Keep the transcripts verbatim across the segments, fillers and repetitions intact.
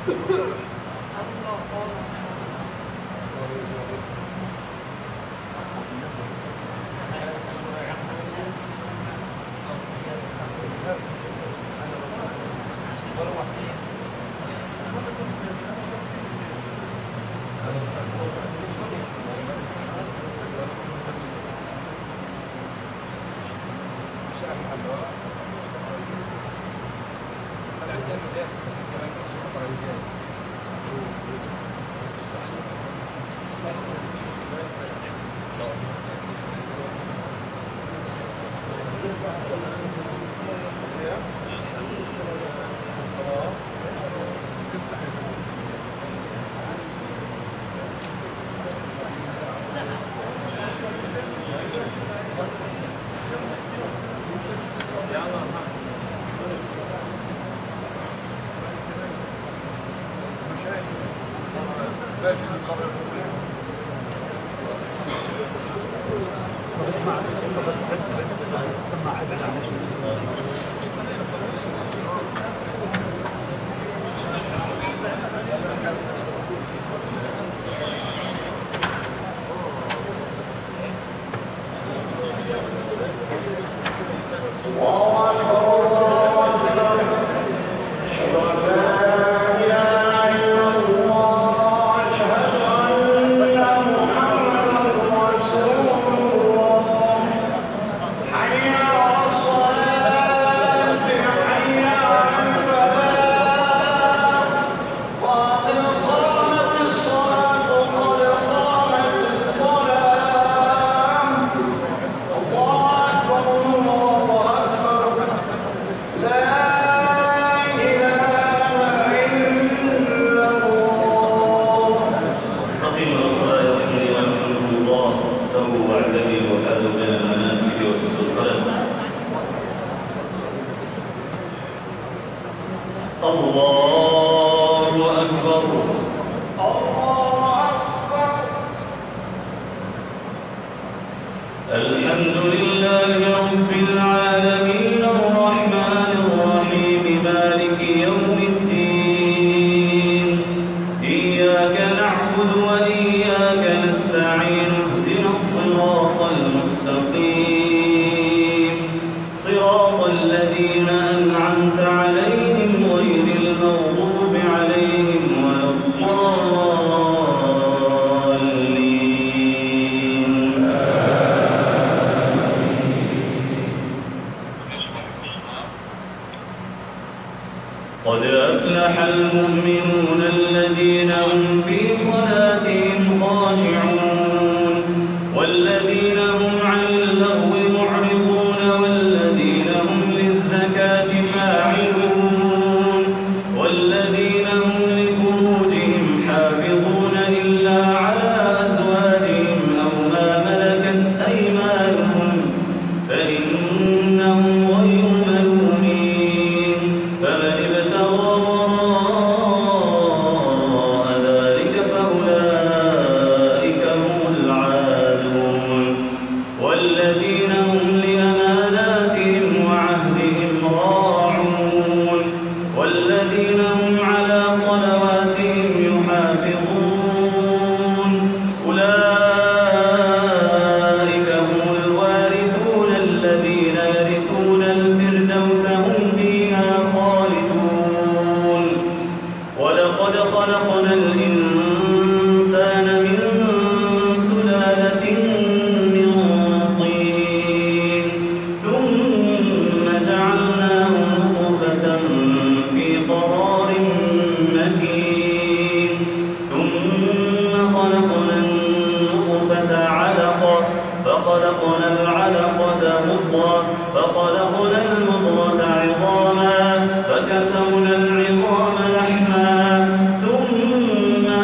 فكسونا العظام لحما ثم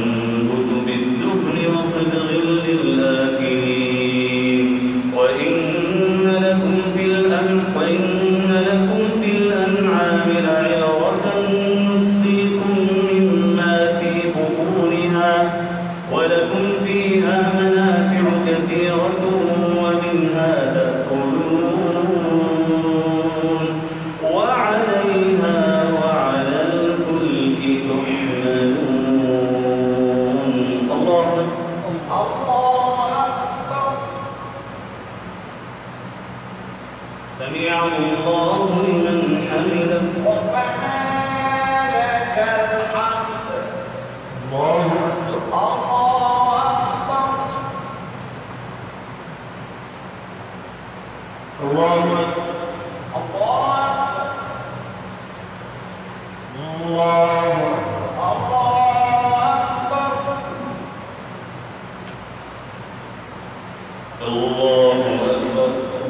وينبت بالدهن وصبغ للآكلين وإن لكم في الأنعام وإن لكم في الأنعام لعبرة نسقيكم مما في بطونها ولكم فيها منافع كثيرة ومنها تأكلون وعليها وعلى الفلك تحملون. الله أكبر. سمع الله لمن حمده ربنا لك الحمد. الله الله الله أكبر.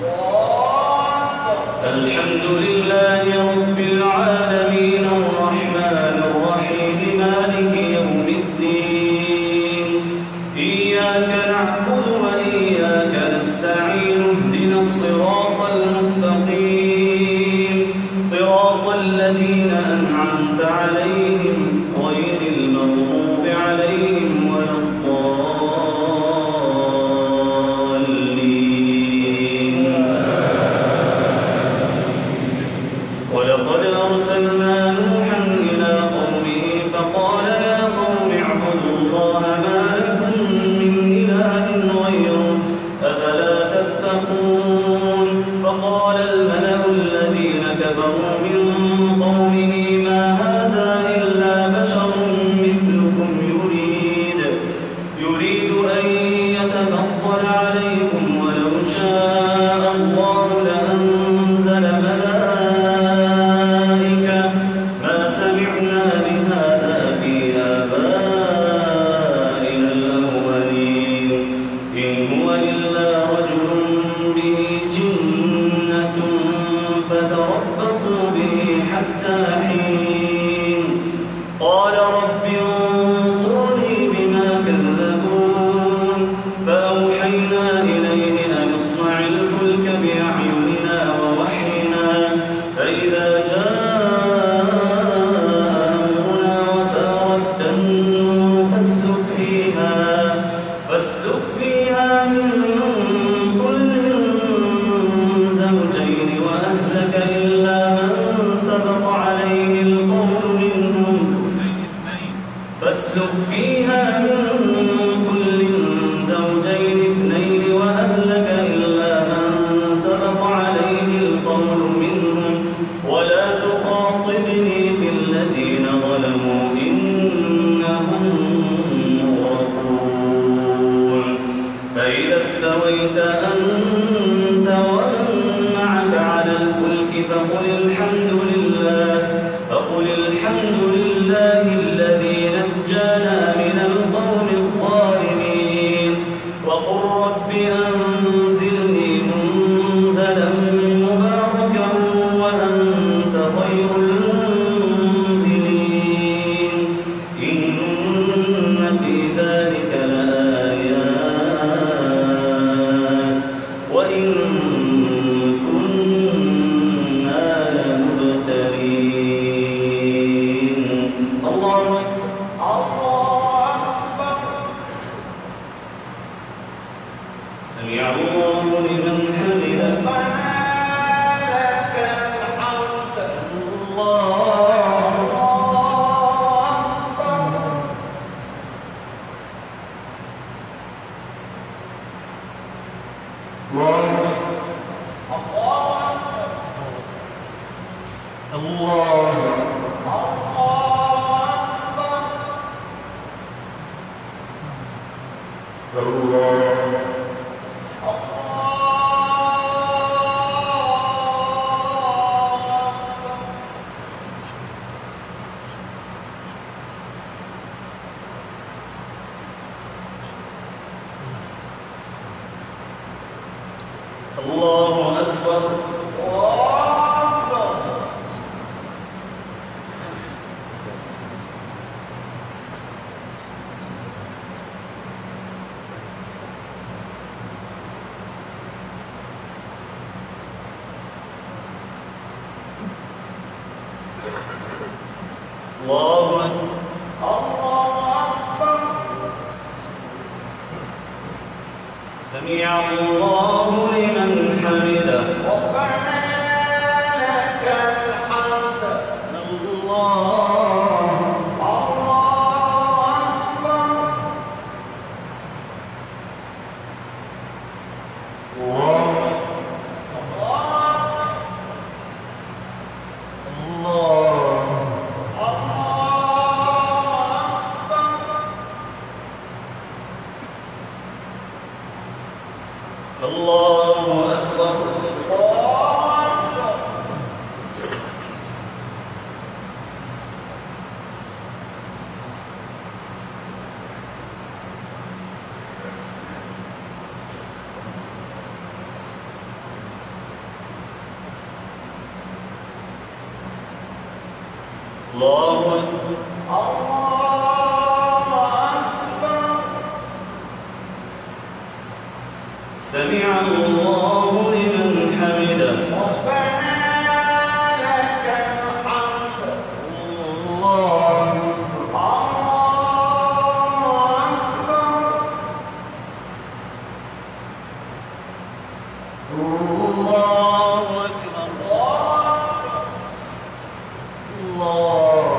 الحمد لله رب العالمين الرحمن الرحيم مالك يوم الدين إياك نعبد وإياك نستعين اهدنا الصراط المستقيم صراط الذين أنعمت عليهم غير المغضوب عليهم ولا الضالين. ولقد أرسلنا نوحا إلى قومه فقال يا قوم اعبدوا الله ما لكم من إله غيره أفلا تتقون. فقال الملأ الذين كفروا من قومه ما هذا إلا بشر مثلكم يريد يريد أن يتفضل عليكم ولو شاء الله لأنزل ملائكة ما سمعنا بهذا في آبائنا الأولين إن هو إلا رجل به جنة فتربصوا به حتى حين. قال رب انصرني بما كذبون فأوحينا إليه أن اصنع الفلك بأعيننا ووحينا فإذا جاء أمرنا وفارت النور فاسلك فيها فاسلك فيها من كل زوجين وأهلك إلا من سبق عليه القول منهم فاسلك فيها من كل زوجين اثنين وأهلك إلا من سبق عليه القول منهم ولا تخاطبني في الذين ظلموا إنهم مغرقون. فإذا استويت أنت ومن معك على الفلك فقل الحمد لله فقل الحمد لله الذي نجانا من القوم الظالمين وقل رب أنزلني منزلا مباركا وأنت خير المنزلين. إن في ذلك لآيات وإن كنا لمبتلين. الله أكبر. سمع الله لمن حمده ربنا لك الحمد. الله الله أكبر. سمع الله لمن حمده ربنا لك الحمد الله الله أكبر الله أكبر الله أكبر الله أكبر سمع الله لمن حمده ربنا لك الحمد الله الله أكبر الله أكبر الله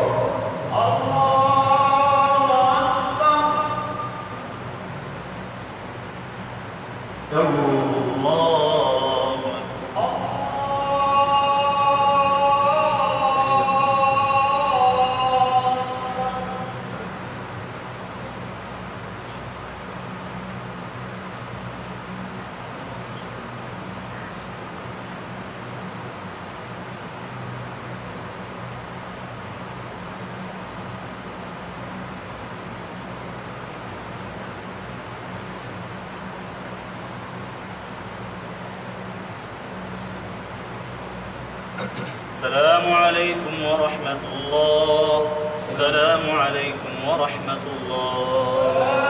السلام عليكم ورحمة الله. السلام عليكم ورحمة الله.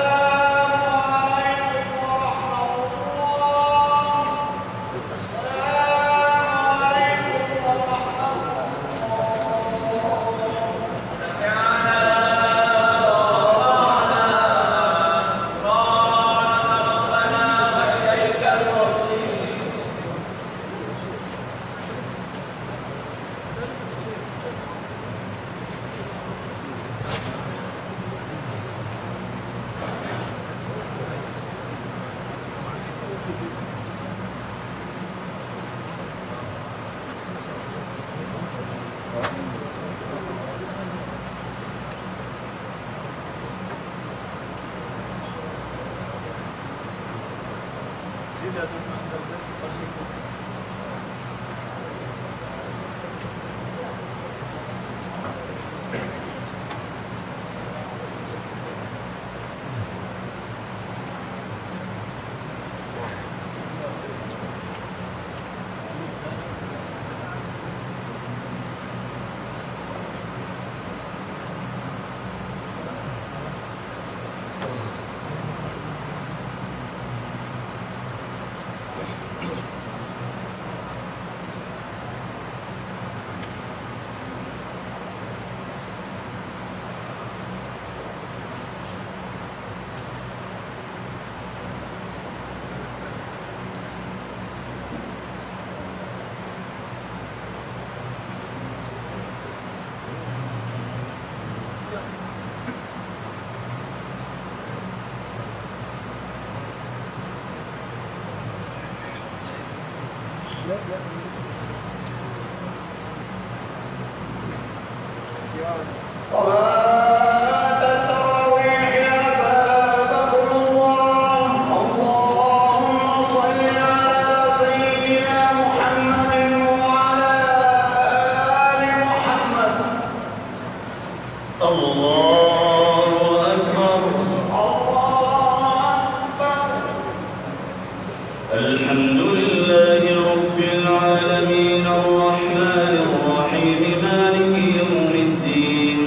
الحمد لله رب العالمين الرحمن الرحيم مالك يوم الدين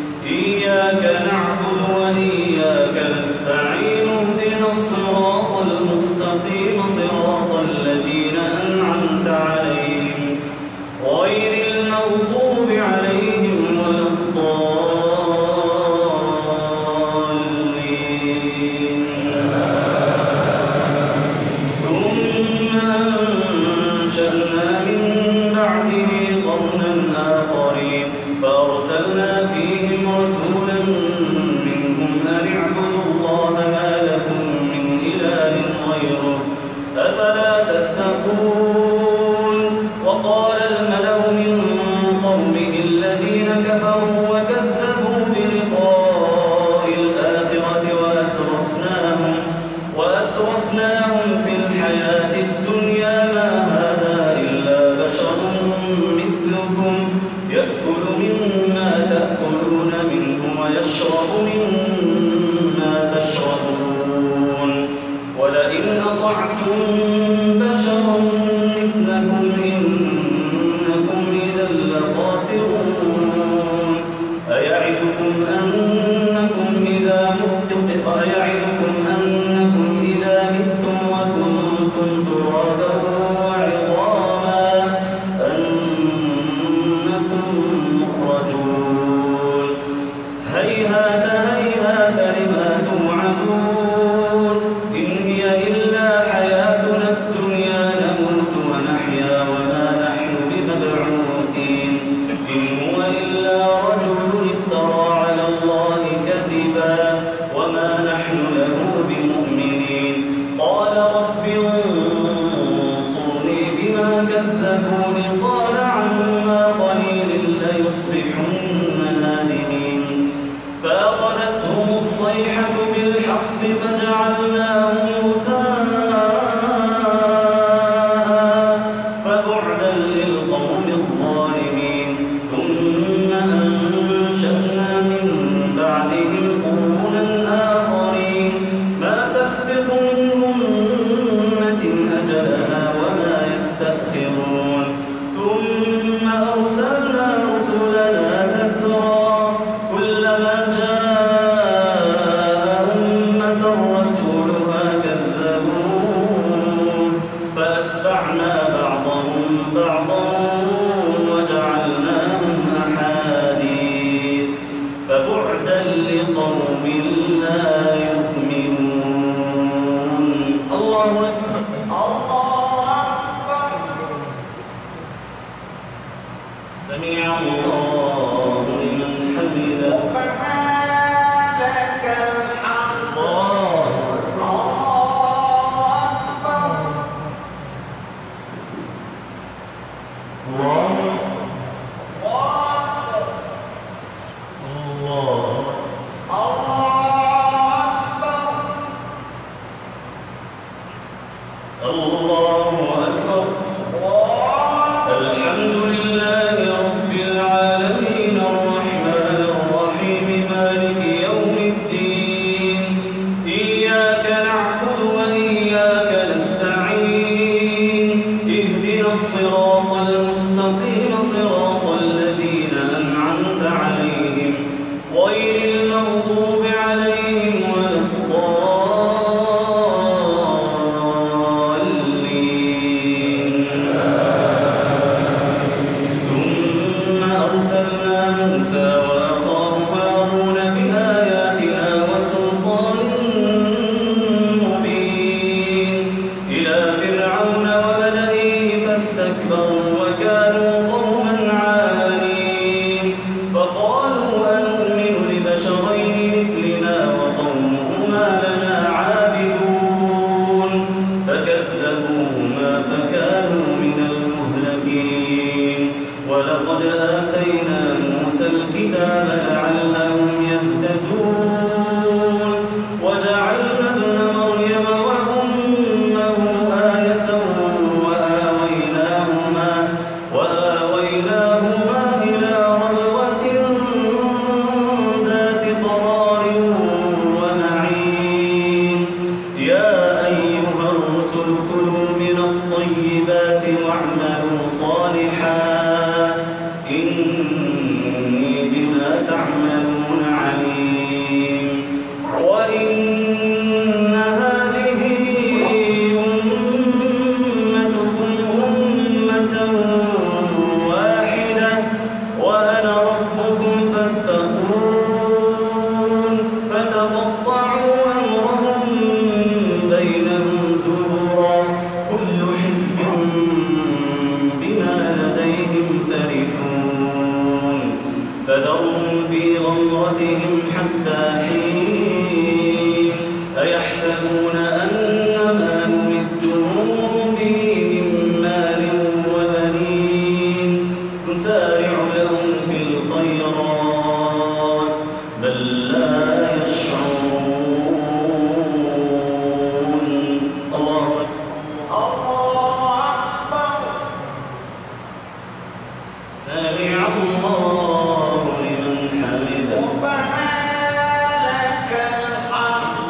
إياك نعبد وإياك نستعين اهدنا الصراط المستقيم صراط الذين أنعمت عليهم غير المغضوب عليهم ولا الضالين بالحق فجعلناه غثاء فبعدا للقوم الظالمين ثم أنشأنا من بعدهم قرونا آخرين ما تسبق من أمة أجلها وما يستأخرون ثم أرسلنا رسلنا تترى كلما جاء أمة رسولها كذبون فأتبعنا بعضهم بعضا وجعلناهم أحاديث فبعدا لقوم لا يؤمنون. الله أكبر. سمع الله لمن حمده. ربنا لك الحمد. الله الله الله أكبر. الحمد لله رب العالمين الرحمن الرحيم مالك يوم الدين إياك نعبد وإياك نستعين اهدنا الصراط المستقيم صراط الذين أنعمت عليهم غير المغضوب عليهم ولا الضالين. ثم أرسلنا موسى وأخاه هارون بآياتنا وسلطان مبين إلى فرعون وملئه فاستكبروا وكانوا قوما عالين فقالوا أنؤمن لبشرين مثلنا وقومهما لنا عابدون فكذبوهما فكانوا من المهلكين ولقد آتينا موسى الكتاب لعلهم يهتدون وجعلنا ابن مريم وأمه آية وآويناهما وآويناهما إلى ربوة ذات قرار ومعين يا أيها الرسل كلوا من الطيبات واعملوا صالحا إني بما تعملون عليم. وإن هذه أمتكم أمة واحدة وأنا ربكم فاتقون فتقطعوا أمرهم بينهم زبرا كل حزب بما لديهم فرحون فذرهم في غمرتهم حتى حين أيحسبون أن ما نمدهم به من مال وبنين نسارع لهم في الخيرات بل لا يشعرون. الله أكبر. سمع الله لمن حمده. ربنا لك الحمد.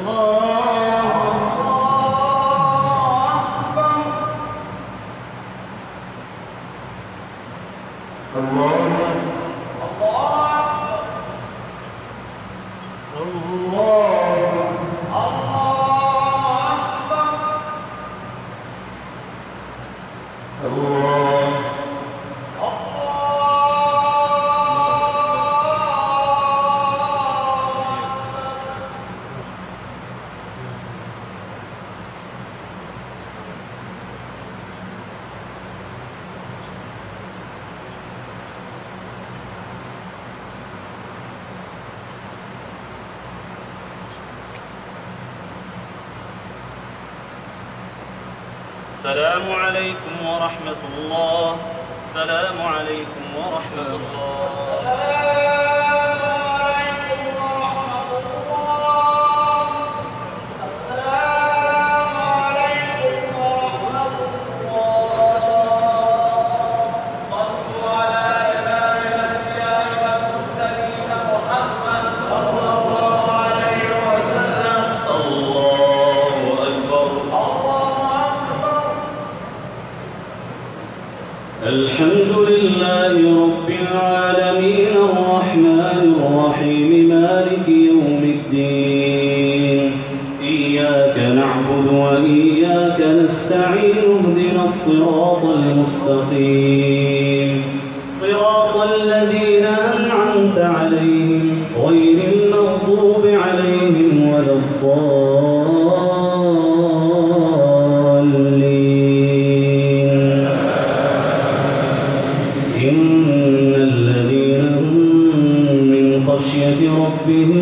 السلام عليكم ورحمة الله. السلام عليكم ورحمة الله. السلام عليكم ورحمة الله. وإياك نستعين اهدنا الصراط المستقيم صراط الذين أنعمت عليهم غير المغضوب عليهم ولا الضالين إن الذين هم من خشية ربهم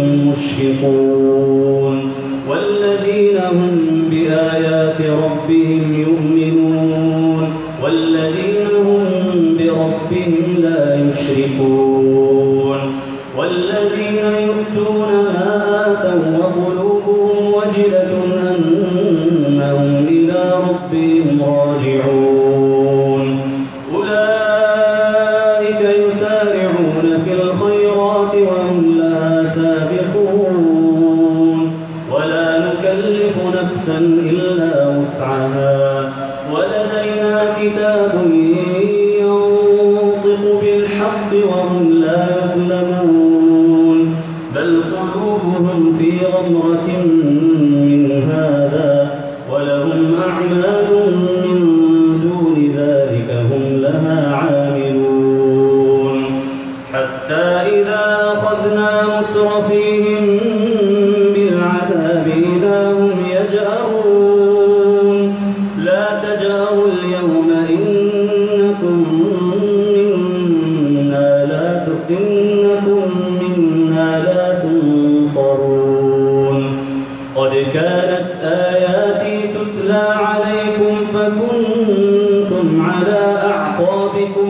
مشفقون والذين هم بآيات ربهم يؤمنون والذين هم بربهم لا يشركون والذين يؤتون ما آتوا وقلوبهم وجلة أنهم إلى ربهم راجعون أولئك يسارعون في الخيرات وهم لها سابقون ولا نكلف نفسا إلا وسعها ولدينا كتاب ينطق بالحق وهم لا يظلمون بل قلوبهم في غمرة من هذا ولهم أعمال من دون ذلك هم لها عاملون حتى إذا أخذنا مترفيهم بالعذاب إذا هم يجأرون لا تجأروا اليوم إنكم منا لا إنكم منا لا تنصرون قد كانت آياتي تتلى عليكم فكنتم على أعقابكم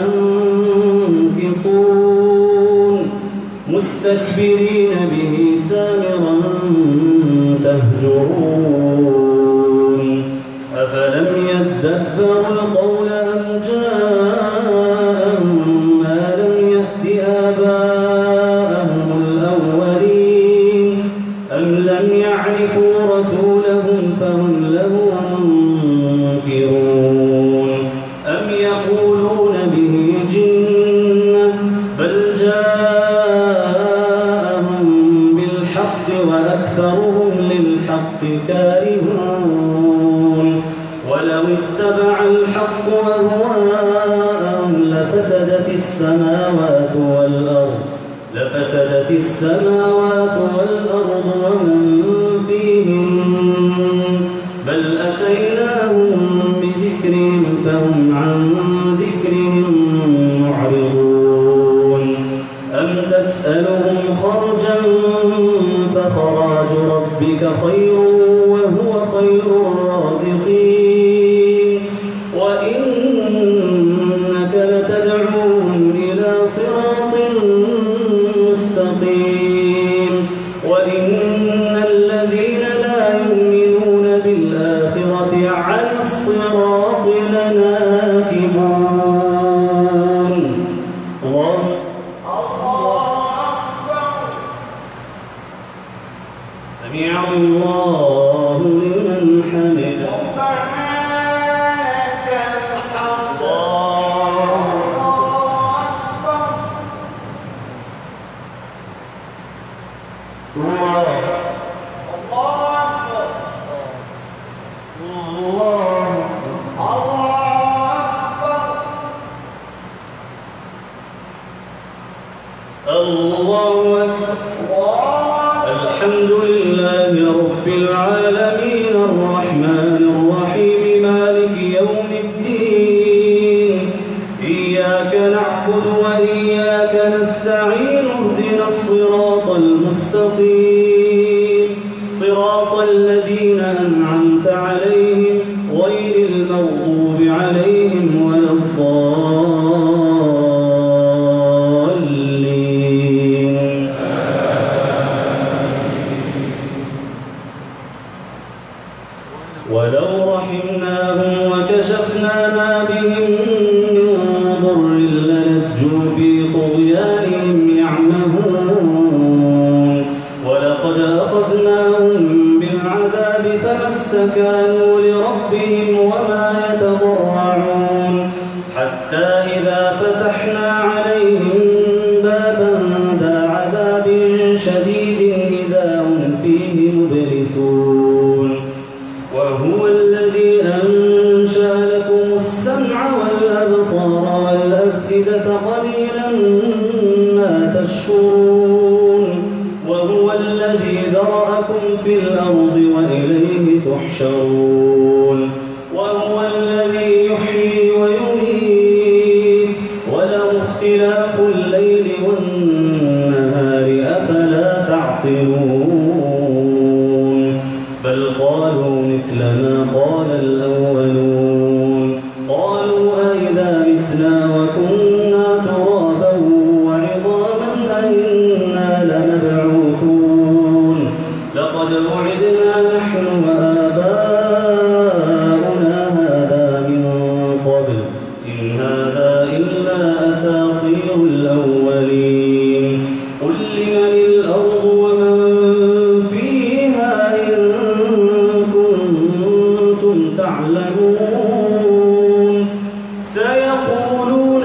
تنكصون مستكبرين به سامرا تهجرون أفلم يدبروا القول أم جاءهم ما لم يأت آباءهم الأولين أم لم يعرفوا رسولهم فهم له منكرون أم يقولون به جنة بل جاءهم بالحق وأكثرهم للحق كارهون ولو اتبع الحق أهواءهم لفسدت السماوات والأرض لفسدت السماوات والأرض ومن فيهن بل أتيناهم بذكرهم فهم عن ذكرهم معرضون أم تسألهم خرجا فخراج ربك خير وهو خير الرازقين وإنك لتدعوهم إلى صراط مستقيم وإن الذين لا يؤمنون بالآخرة عن الصراط لناكبون الله سمع الله لمن حمده الله أكبر الحمد لله رب العالمين الرحمن الرحيم مالك يوم الدين إياك نعبد وإياك نستعين اهدنا الصراط المستقيم صراط الذين أنعمت عليهم غير المغضوب عليهم ولا الضالين ولو رحمناهم وكشفنا ما بهم من ضر للجوا في طغيانهم يعمهون ولقد أخذناهم بالعذاب فما استكانوا لربهم وما يتضرعون حتى إذا فتحنا عليهم بابا ذا عذاب شديد إذا هم فيه مبلسون في الأرض وإليه تحشرون وهو الذي يحيي ويميت وله اختلاف الليل والنهار أفلا تعقلون بل قالوا مثل ما قال الأولون قالوا أئذا متنا وكنا ترابا وعظاما أئنا لمبعوثون لقد وعدنا نحن وآباؤنا هذا من قبل إن هذا إلا أساطير الأولين قل لمن الأرض ومن فيها إن كنتم تعلمون سيقولون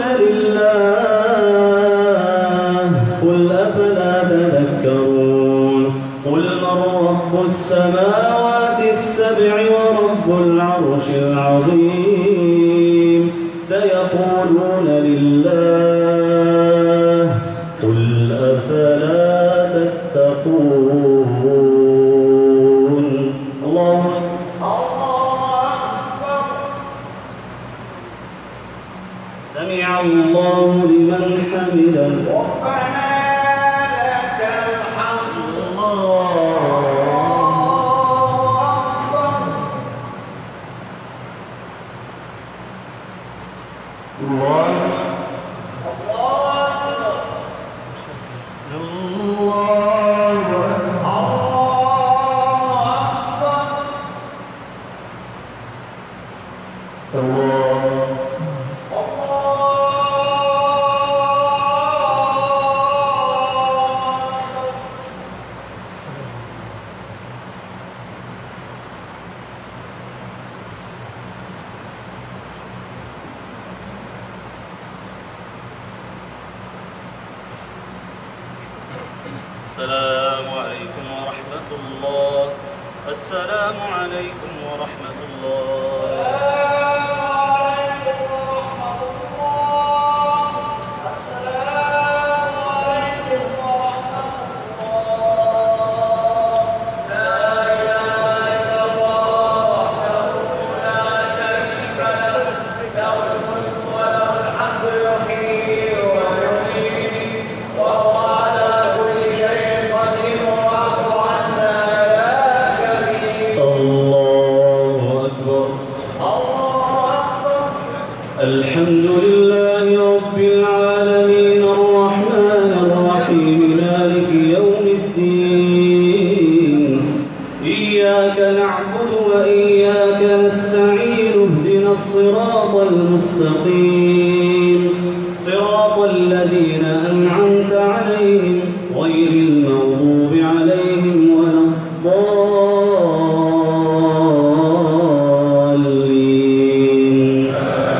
لله قل أفلا تذكرون قل من رب السماوات السبع ورب العرش العظيم سيقولون لله قل أفلا تتقون الله سمع الله لمن حمده ربنا لك الحمد الله السلام عليكم ورحمة الله السلام عليكم ورحمة الله الحمد لله رب العالمين الرحمن الرحيم مالك يوم الدين إياك نعبد وإياك نستعين اهدنا الصراط المستقيم صراط الذين أنعمت عليهم غير المغضوب عليهم ولا الضالين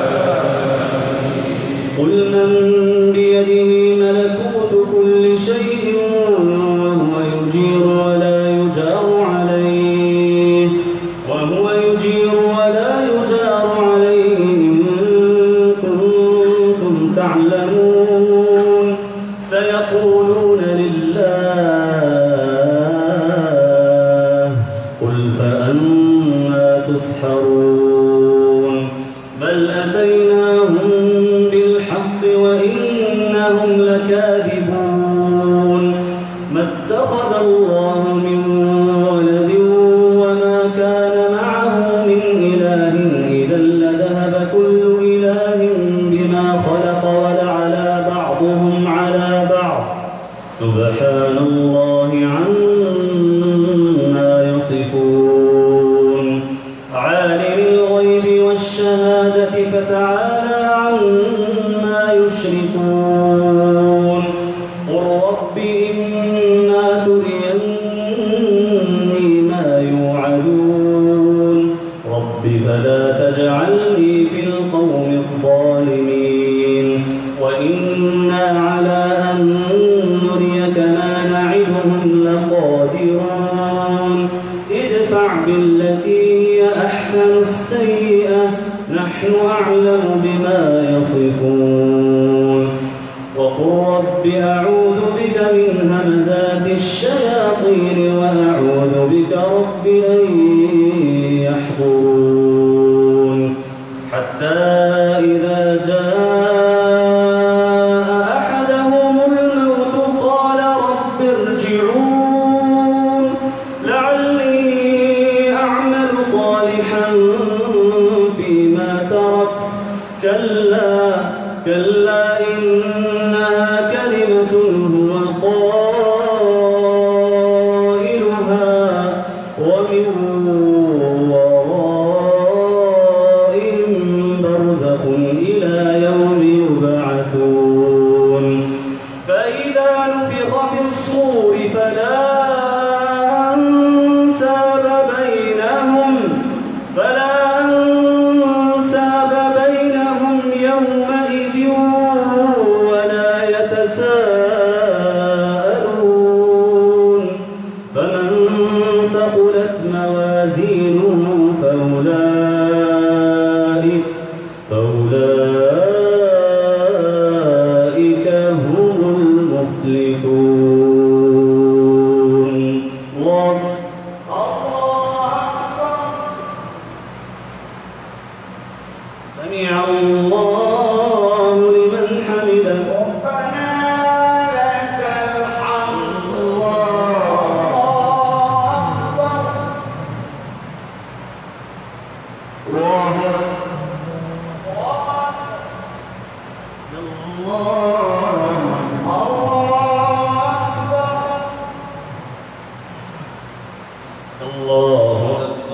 قل من بيده ملكوت كل شيء وهو يجير ولا يجار عليه وهو يجير ولا يجار عليه إن كنتم تعلمون سيقولون لله قل فأنى تسحرون بل أتيناهم بالحق وإنهم لكاذبون ما اتخذ الله من ولد وما كان معه من إله إذا لذهب كل إله بما خلق ولعلى بعضهم على بعض سبحان الله عما يصفون عالم الغيب والشهادة فتعالى عما يشركون قل رب إما تريني ما يوعدون رب فلا تجعلني في القوم الظالمين وإنا على أن نريك ما نعدهم لقادرون ادفع بالتي هي أحسن السيئة نحن أعلم بما يصفون وقل رب أعوذ بك من همزات الشياطين وأعوذ بك رب أن يحضرون حتى إذا جاء أحدهم الموت قال رب ارجعون لعلي أعمل صالحا فيما تركت كلا كلا إنها كلمة هو قائلها ومن ورائهم برزخ إلى يوم يبعثون فإذا نفخ في الصور فلا أنساب بينهم فلا أنساب بينهم يومئذ ولا يتساءلون فمن ثقلت موازينه فأولئك فأولئك هم المفلحون الله سمع الله لمن حمده ربنا لك الحمد الله أكبر الله الله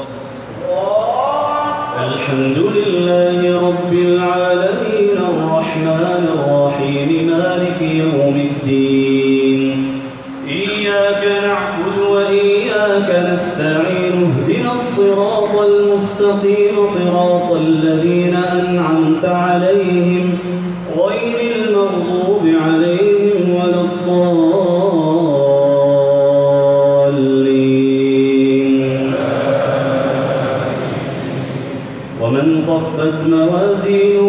الحمد لله رب العالمين الرحمن الرحيم مالك يوم الدين إياك نعبد وإياك نستعين اهدنا الصراط المستقيم صراط الذين أنعمت عليهم غير المغضوب عليهم ولا الضالين ومن خفت موازينه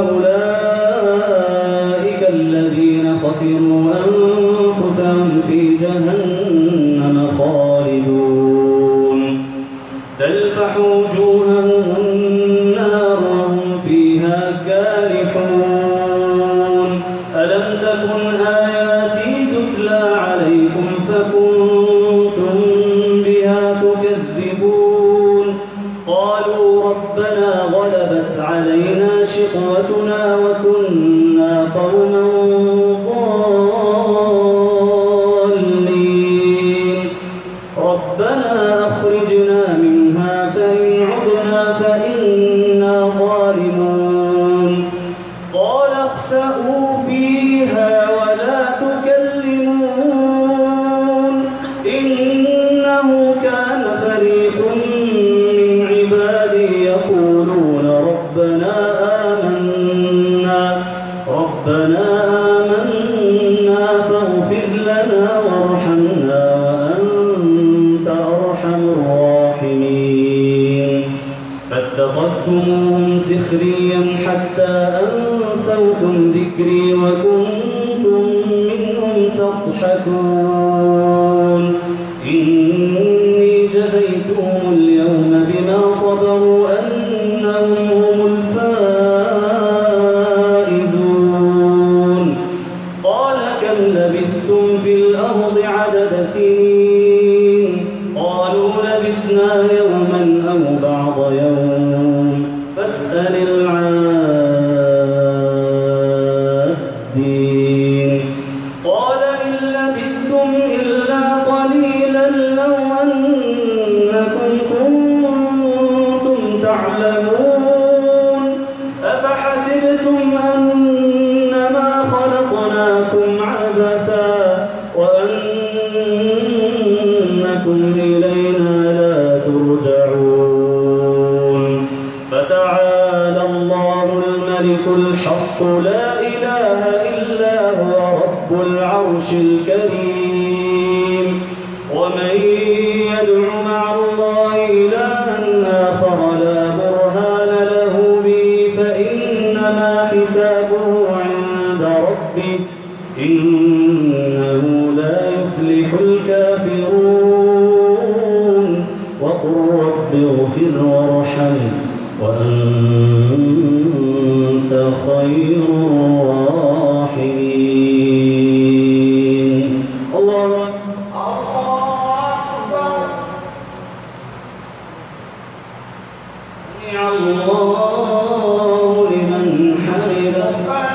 فأولئك الذين خسروا أنفسهم في جهنم خالدون تلفح وجوههم النار وهم فيها كارحون ألم تكن آياتي تتلى عليكم فكنتم بها تكذبون قالوا ربنا غلبت علينا شقوتنا وكنا قوما ضالين ربنا أخرجنا منها فإن عدنا فإنا ظالمون قال اخسئوا فيها ولا تكلمون إنه كان فريق من عبادي يقولون ربنا آمنا ربنا آمنا فاغفر لنا وارحمنا وأنت أرحم الراحمين فاتخذتموهم سخريا حتى أنسوكم ذكري وكنتم منهم تضحكون إني جزيتهم اليوم بما صبروا أنهم هم الفائزون قال كم لبثتم في الأرض عدد سنين قالوا لبثنا يوما أو بعض يوم فاسأل العادين قال إن لبثتم إلا قليلا لو أنكم كنتم تعلمون أفحسبتم أنما خلقناكم عبثا وأنكم إلينا لا ترجعون فتعالى الله الملك الحق لا إله إلا هو رب العرش الكريم ومن يدع مع الله إلها آخر لا برهان له به فإنما حسابه عند ربه إنه لا يفلح الكافرون واغفر وارحم وأنت خير الراحمين. الله أكبر. سمع الله لمن حمده.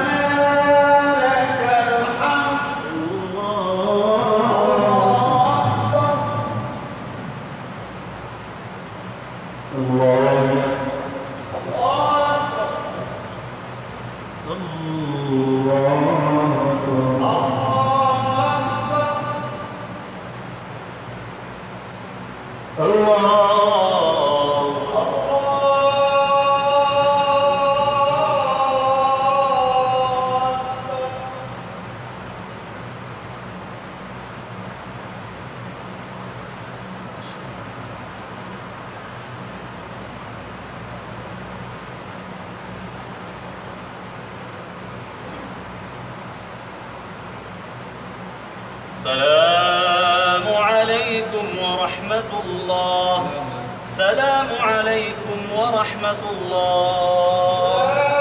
السلام عليكم ورحمة الله. السلام عليكم ورحمة الله.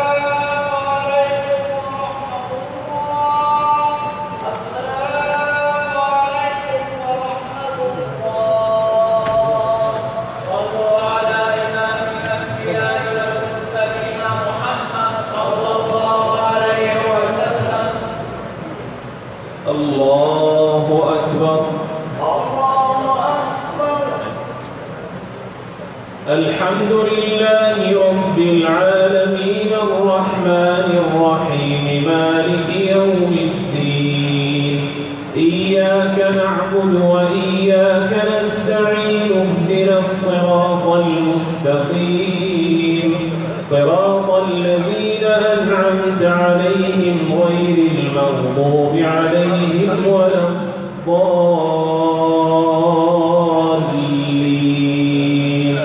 الله أكبر. الحمد لله رب العالمين الرحمن الرحيم مالك يوم الدين. إياك نعبد وإياك نستعين اهدنا الصراط المستقيم صراط الذين أنعمت عليهم غير المغضوب عليهم ولا الضالين.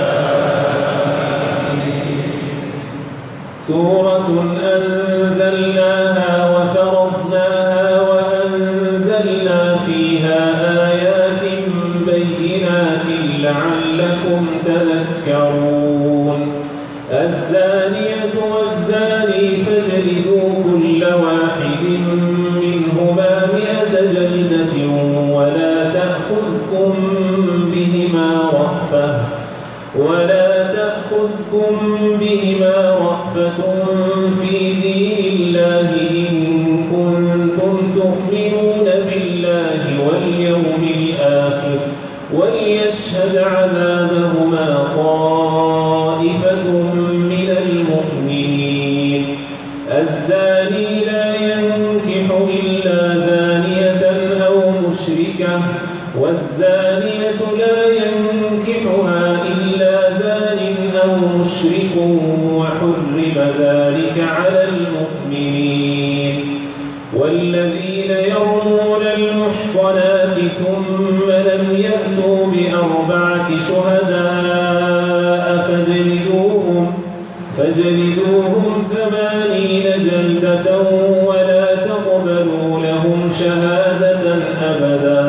سورة أنزلناها وفرضناها وأنزلنا فيها آيات بينات لعلكم تذكرون. الزانية والزاني فاجلدوا كل واحد منهما مئة جلدة ولا تأخذكم بهما رأفة ولا تأخذكم بهما رأفة في دين الله إن كنتم تؤمنون بالله واليوم الآخر وليشهد عذابهما طائفة من المؤمنين. الزاني لا ينكح إلا زانية أو مشركة والزانية لا ينكحها إلا زان أو مشرك وحرم ذلك على المؤمنين. والذين يرمون المحصنات ثم لم يأتوا بأربعة شهداء فاجلدوهم فاجلدوهم ثمانين جلدة ولا تقبلوا لهم شهادة أبدا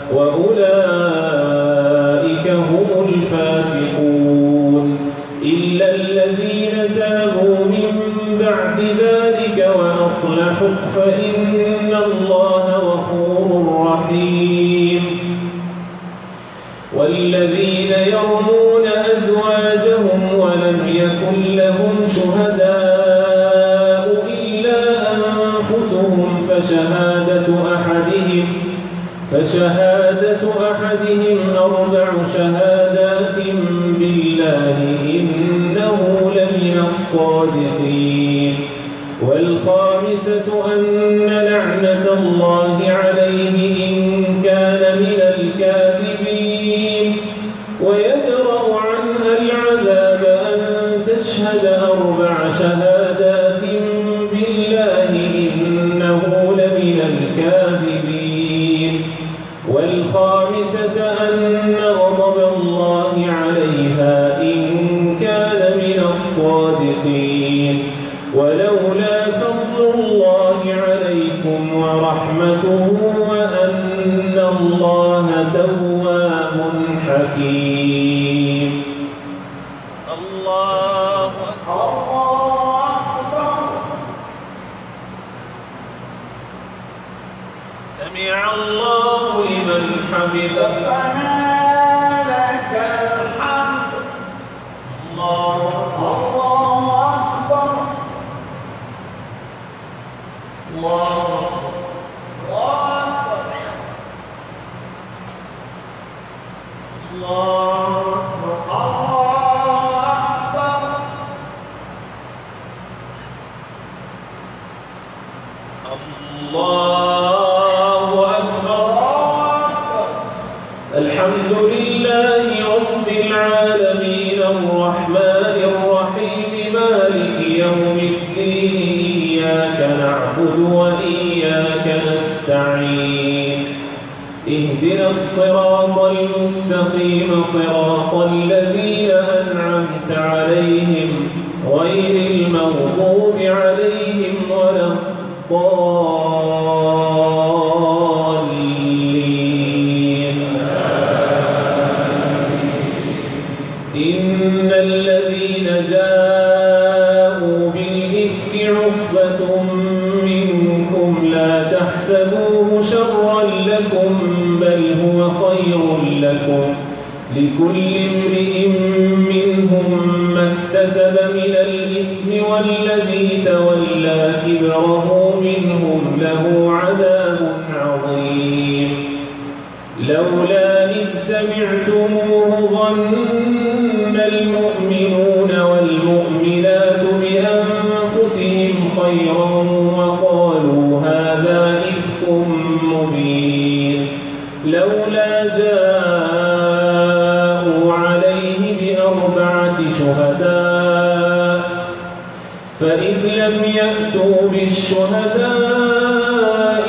وأولئك هم الفاسقون. إلا الذين تابوا من بعد ذلك وأصلحوا فإن الله غفور رحيم. والذين يرمون أزواجهم ولم يكن لهم شهداء إلا أنفسهم فشهادة أحدهم فشهادة أحدهم أربع شهادات بالله إنه لمن الصادقين. والخامسة أن لعنة الله عليه إن كان من الكاذبين. ويدرأ عنها العذاب أن تشهد أربع شهادات بالله إنه لمن الكاذبين. والخامسة أن غضب الله عليها إن كان من الصادقين. ولولا فضل الله عليكم ورحمته وأن الله تواب حكيم. الله لمن حمده ربنا لك الحمد الله الله أكبر الله الله أكبر الله الله أكبر. الحمد لله رب العالمين الرحمن الرحيم مالك يوم الدين إياك نعبد وإياك نستعين اهدنا الصراط المستقيم صراط الذين أنعمت عليهم غير المغضوب عليهم ولا الضالين. إن الذين جاءوا بالإفك عصبة منكم لا تحسبوه شرا لكم بل هو خير لكم لكل امرئ منهم ما اكتسب من الإثم والذي تولى كبره منهم له عذاب عظيم. لولا إذ سمعتموه ظن المؤمنون والمؤمنات بأنفسهم خيرا وقالوا هذا إفك مبين. لولا جاءوا عليه بأربعة شهداء فإذ لم يأتوا بالشهداء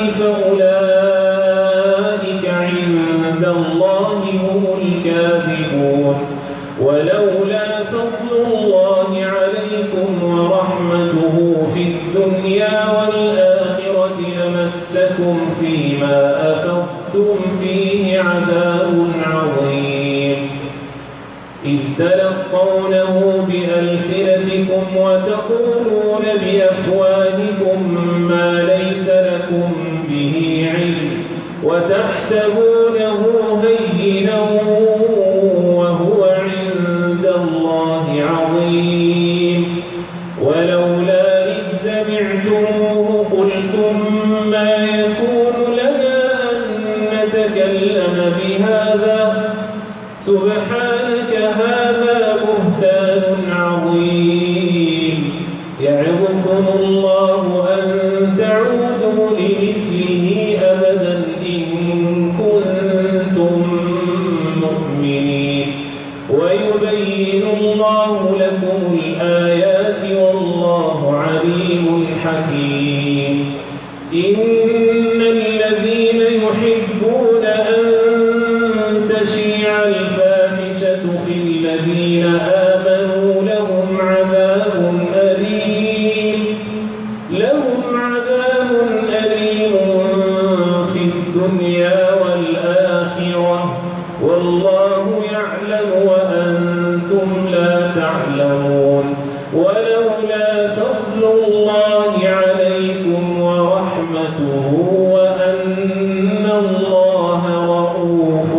فأولئك عند الله هم الكاذبون. ولولا فضل الله عليكم ورحمته في الدنيا والآخرة لمسكم فيما أفضتم فيه عذاب عظيم. إذ تلقونه بألسنتكم وتقولون بأفواهكم ما ليس لكم به علم وتحسبونه هينا وهو عند الله عظيم. ولولا إذ سمعتموه قلتم ما يكون لنا أن نتكلم بهذا سبحانك هذا بهتان عظيم. يعظكم الله أن تعودوا لمثله أبدا إن كنتم مؤمنين. ويبين الله لكم الآيات والله عليم حكيم. إن الذين يحبون أن تشيع الفاحشة في الذين آمنوا لهم عذاب أليم لهم عذاب أليم في الدنيا والآخرة والله يعلم وأنتم لا تعلمون. ولولا فضل الله عليكم ورحمته وأن الله رؤوف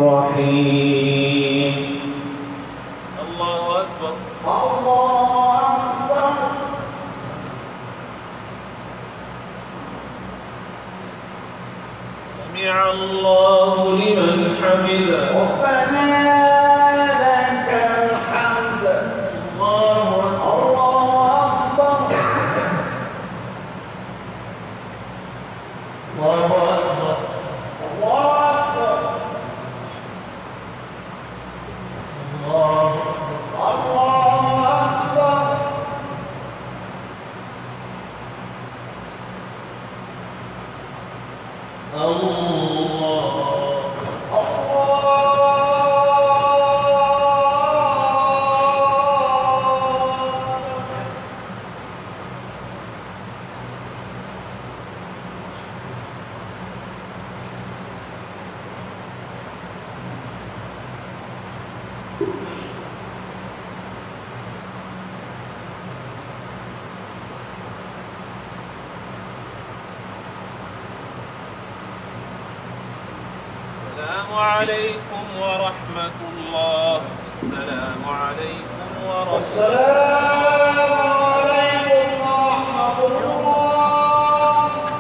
رحيم. الله أكبر. الله أكبر. سمع الله لمن حمده. ربنا لك الحمد. الله الله أكبر. الله أكبر. الله أكبر. الله الله أكبر. الله عليكم ورحمة الله. السلام عليكم ورحمة السلام عليكم ورحمة الله.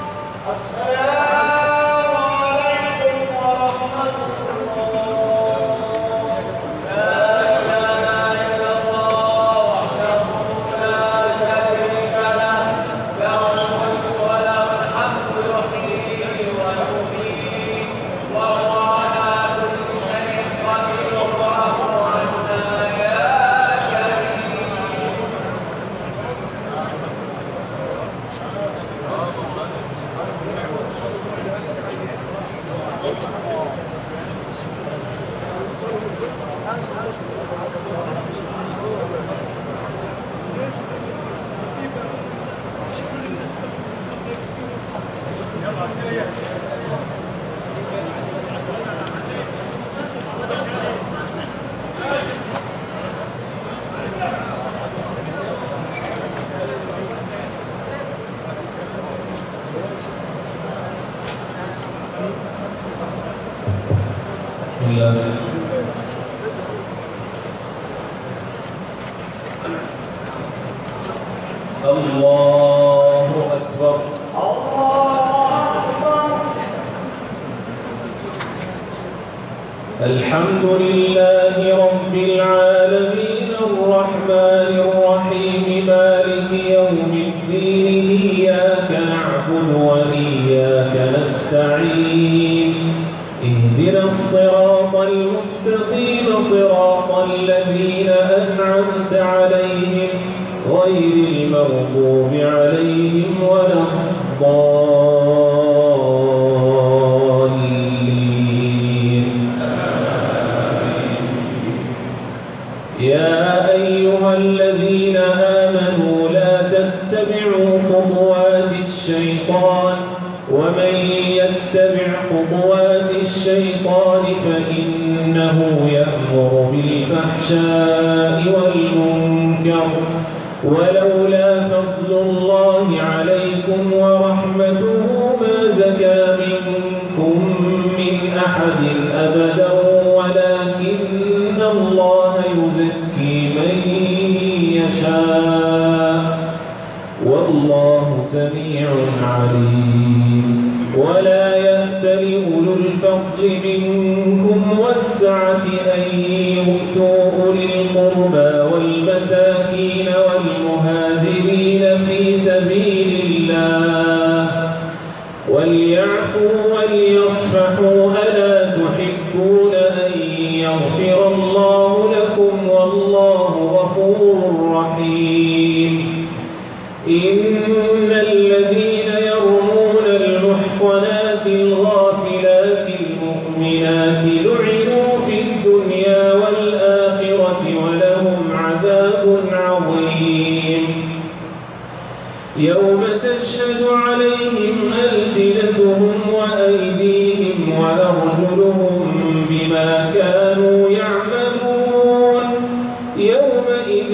السلام عليكم ورحمة الله. لا إله إلا الله وحده لا شريك له، له الملك وله الحمد يحيي ويميت وهو على كل شيء قدير. اللهم عنا يا كريم. بسم الله. الله أكبر. الحمد لله رب العالمين الرحمن الرحيم مالك يوم الدين إياك نعبد وإياك نستعين اهدنا الصراط المستقيم صراط الذين أنعمت عليهم غير المغضوب عليهم ولا الضالين. يا أيها الذين آمنوا لا تتبعوا خطوات الشيطان ومن يتبع خطوات الشيطان فإنه يأمر بالفحشاء والمنكر ولولا فضل الله عليكم ورحمته ما زكى منكم من أحد أبدا ولكن الله يزكي من يشاء والله سميع عليم. ولا يأتل أولو الفضل منكم والسعة أن يؤتوا أولي القربى والمساكين والمهاجرين في سبيل الله وليعفوا وليصفحوا ألا تحبون أن يغفر الله لكم والله غفور رحيم. إن الذين يرمون المحصنات الغافلات المؤمنات لعنوا في الدنيا والآخرة ولهم عذاب عظيم. يوم تشهد عليهم ألسنتهم وأيديهم وأرجلهم بما كانوا يعملون يومئذ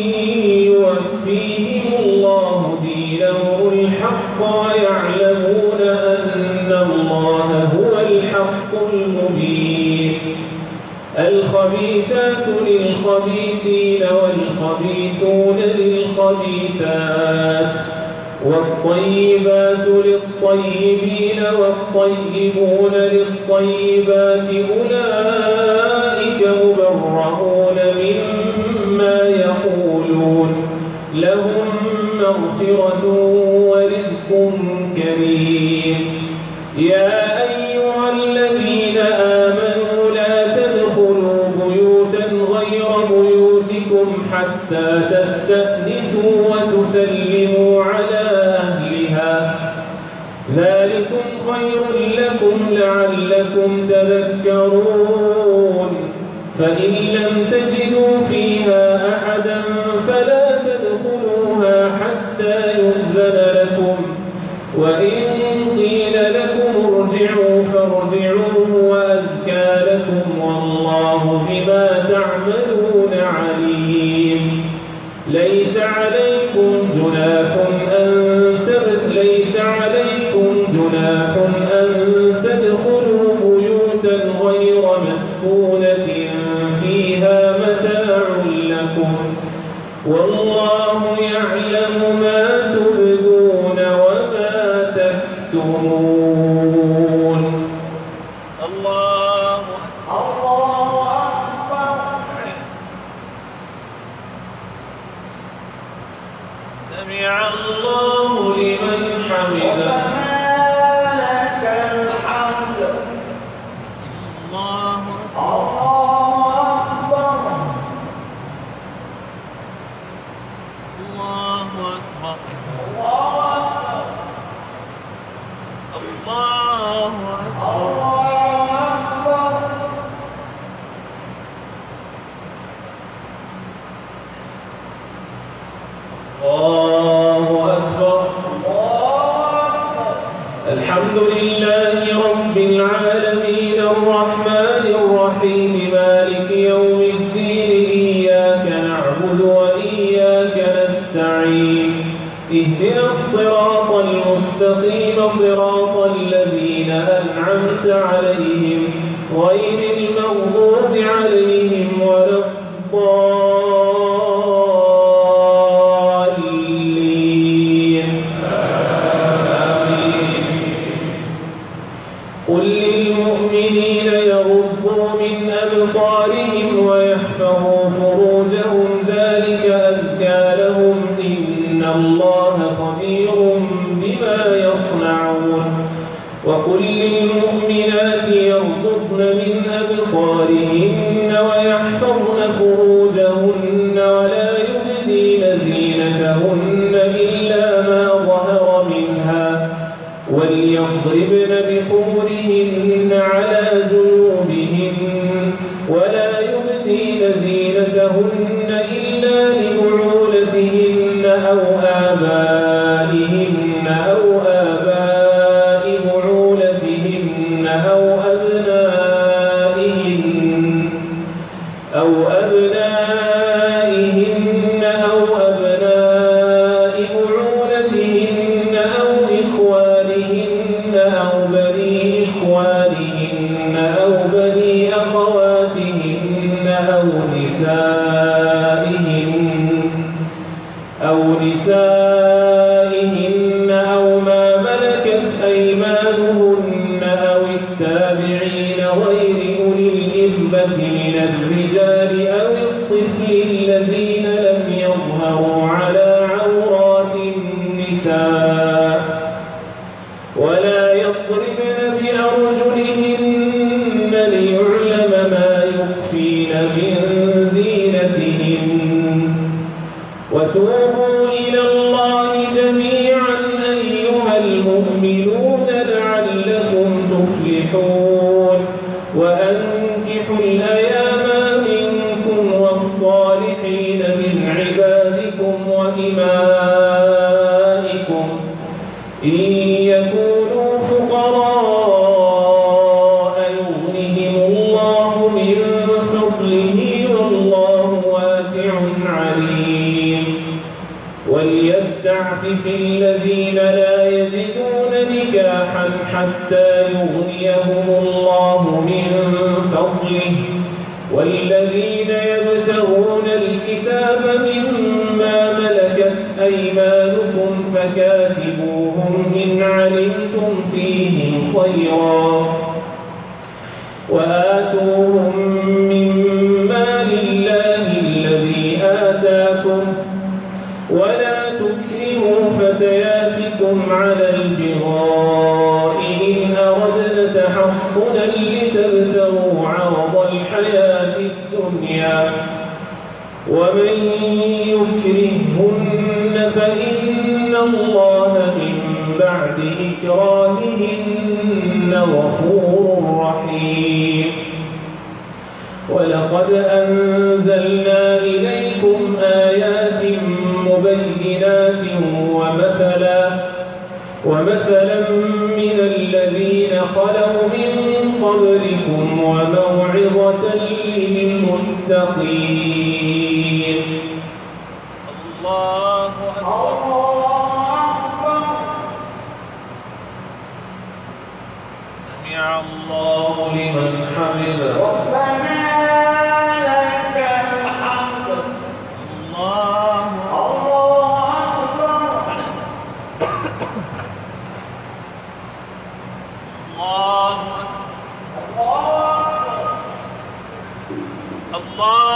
يوفيهم الله دينهم الحق ويعلمون أن الله هو الحق المبين. الخبيثات للخبيثين والخبيثون للخبيثات والطيبات للطيبين والطيبون للطيبات أولئك مبرؤون مما يقولون لهم مغفرة ورزق كريم. يا أيها الذين آمنوا لا تدخلوا بيوتا غير بيوتكم حتى تستأنسوا وتسلموا على أهلها ذلكم خير لكم لعلكم تذكرون. فإن لم تجدوا فيها أحدا فلا تدخلوها حتى يؤذن لكم وإن قيل لكم ارجعوا فارجعوا وأزكى لكم والله بما تعملون عليم. ليس عليكم جناح أن ليس عليكم جناح أن تدخلوا بيوتا غير والله يعلم ما تبدون وما تكتمون. الله سمع الله لمن حمده. الله أكبر. الحمد لله رب العالمين الرحمن الرحيم مالك يوم الدين إياك نعبد وإياك نستعين اهدنا الصراط المستقيم صراط الذين أنعمت عليهم غير المغضوب عليهم ولا الضالين. آمين. قل للمؤمنين يغضوا من أبصارهم ويحفظوا فروجهم ذلك أزكى لهم إن الله خبير بما يصنعون. وقل للمؤمنات يغضضن من أبصارهن ويحفظن فروجهن ولا يبدين زينتهن إلا ما ظهر منها وليضربن بخمرهن على جيوبهن ولا يبدين زينتهن إلا لبعولتهن أو آبائهن أو آباء بعولتهن أو أبنائهن أو أبنائهن أو أبناء بعولتهن أو إخوانهن أو بني إخوانهن أو بني أخواتهن أو نسائهن أو نسائهن أو ما ملكت أيمانهن أو التابعين غير أولي الإربة من الرجال أو الطفل الذين لم يظهروا على عورات النساء ولا يضربن بأرجلهن ليعلم ما يخفين من زينتهن. وتوبوا إلى الله جميعا أيها المؤمنون لعلكم تفلحون. وأنكحوا الأيام منكم والصالحين من عبادكم وإمائكم إن يكونوا فقراء يغنهم الله من فضله والله واسع عليم. وليستعفف الذين لا يجدون نكاحا حتى يغنيهم الله من فضله والذين يبتغون الكتاب مما ملكت أيمانكم فكاتبوهم إن علمتم فيهم خيرا وآتوهم من مال الله الذي آتاكم ولا تكرهوا فتياتكم على البغاء إن أردنا تحصنا لتبتغوا عرض الحياة الدنيا ومن يكرههن فإن الله من بعد إكراههن غفور رحيم. ولقد أنزلنا إليكم آيات مبينات ومثلا ومثلا من الذين خلوا من قبلكم وموعظة للمتقين. الله أكبر. سمع الله لمن حمده. ربنا لك الحمد. الله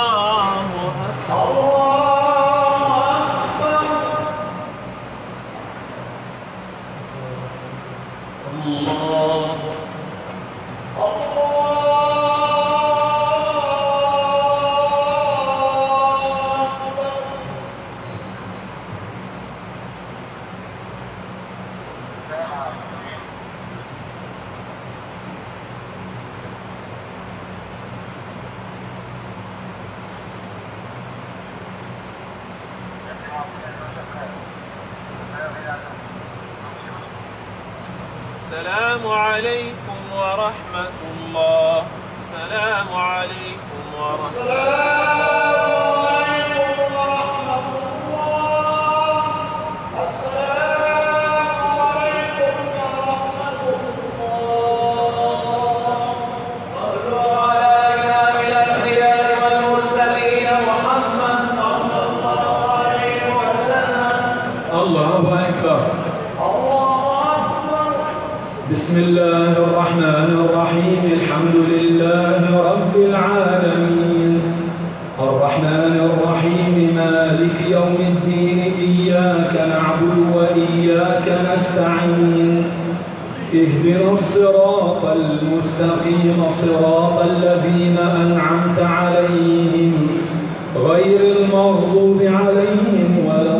السلام عليكم ورحمة الله. السلام عليكم ورحمة الله أكبر. بسم الله الرحمن الرحيم. الحمد لله رب العالمين الرحمن الرحيم مالك يوم الدين إياك نعبد وإياك نستعين اهدنا الصراط المستقيم صراط الذين أنعمت عليهم غير المغضوب عليهم ولا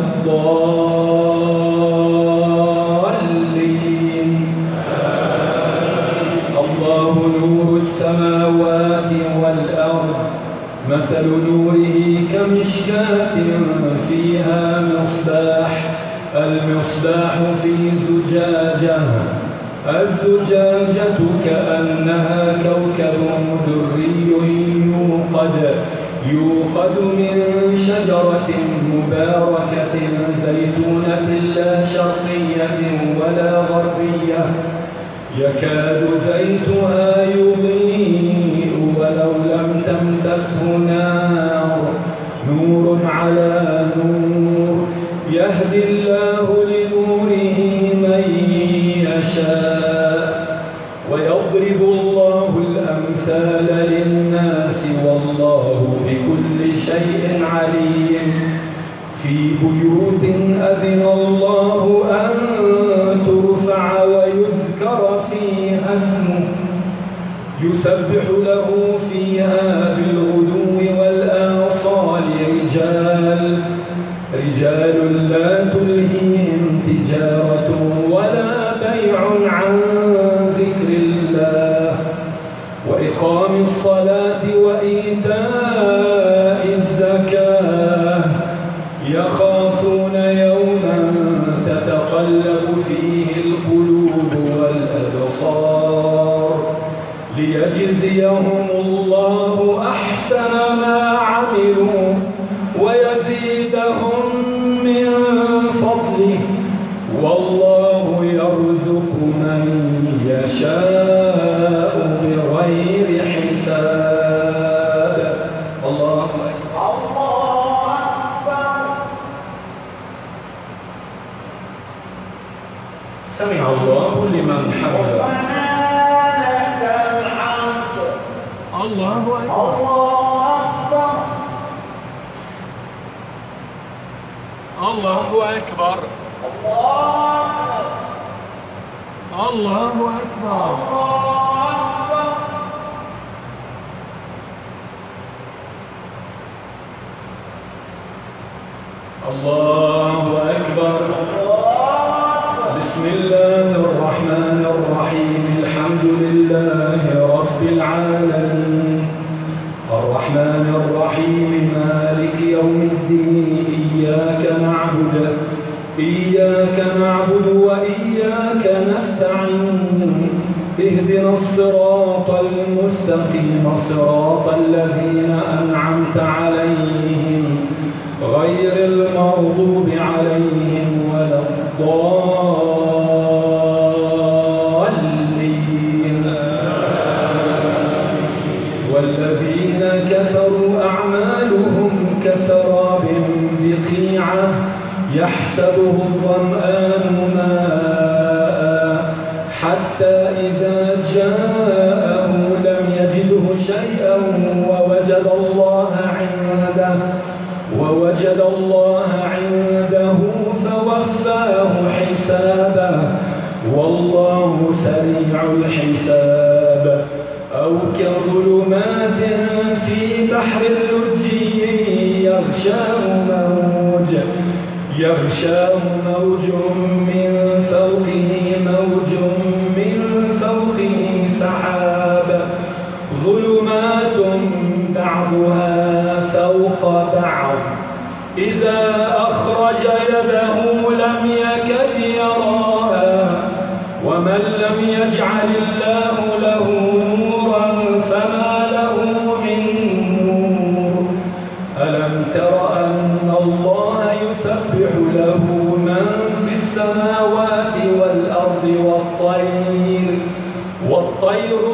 الضالين. الله نور السماوات والأرض مثل نوره كمشكاة فيها مصباح المصباح في زجاجة الزجاجة كأنها كوكب دري يوقد يوقد من شجرة مباركة زيتونة لا شرقية ولا غربية يكاد زيتها يضيء ولو لم تمسسه نار نور على نور يهدي الله لنوره من يشاء ويضرب الله الأمثال للناس والله بكل شيء عليم. في بيوت أذن الله أن ترفع ويذكر فيها اسمه يسبح له فيها بالغدو والآصال رجال رجال لا تلهيهم تجارة ولا بيع عن ذكر الله وإقام الصلاة وإيتاء الزكاة يخافون يوما تتقلب فيه القلوب والأبصار ليجزيهم الله أحسن ما عملوا ويزيدهم من فضله والله يرزق من يشاء بغير حساب. الله أكبر. سمع الله لمن حمده. الله أكبر. الله أكبر. الله أكبر. الله أكبر. بسم الله الرحمن الرحيم. الحمد لله رب العالمين الرحمن الرحيم مالك يوم الدين إياك نعبد إياك نعبد وإياك نستعين اهدنا الصراط المستقيم صراط الذين أنعمت عليهم غير المغضوب عليهم ولا الضالين. والذين كفروا أعمالهم كسراب بقيعة يحسبه الظمآن ماء حتى إذا جاءه لم يجده شيئا ووجد الله عنده حمده ووجد الله عنده فوفاه حسابه والله سريع الحساب. أو كظلمات في بحر اللجي يغشاه موج يغشاه موج من فوقه موج من فوقه سحاب ظلمات بعضها فوق بعض إذا أخرج يده لم يكد يراها ومن لم يجعل الله له نورا فما له من نور. ألم تر أن الله يسبح له من في السماوات والأرض والطير والطير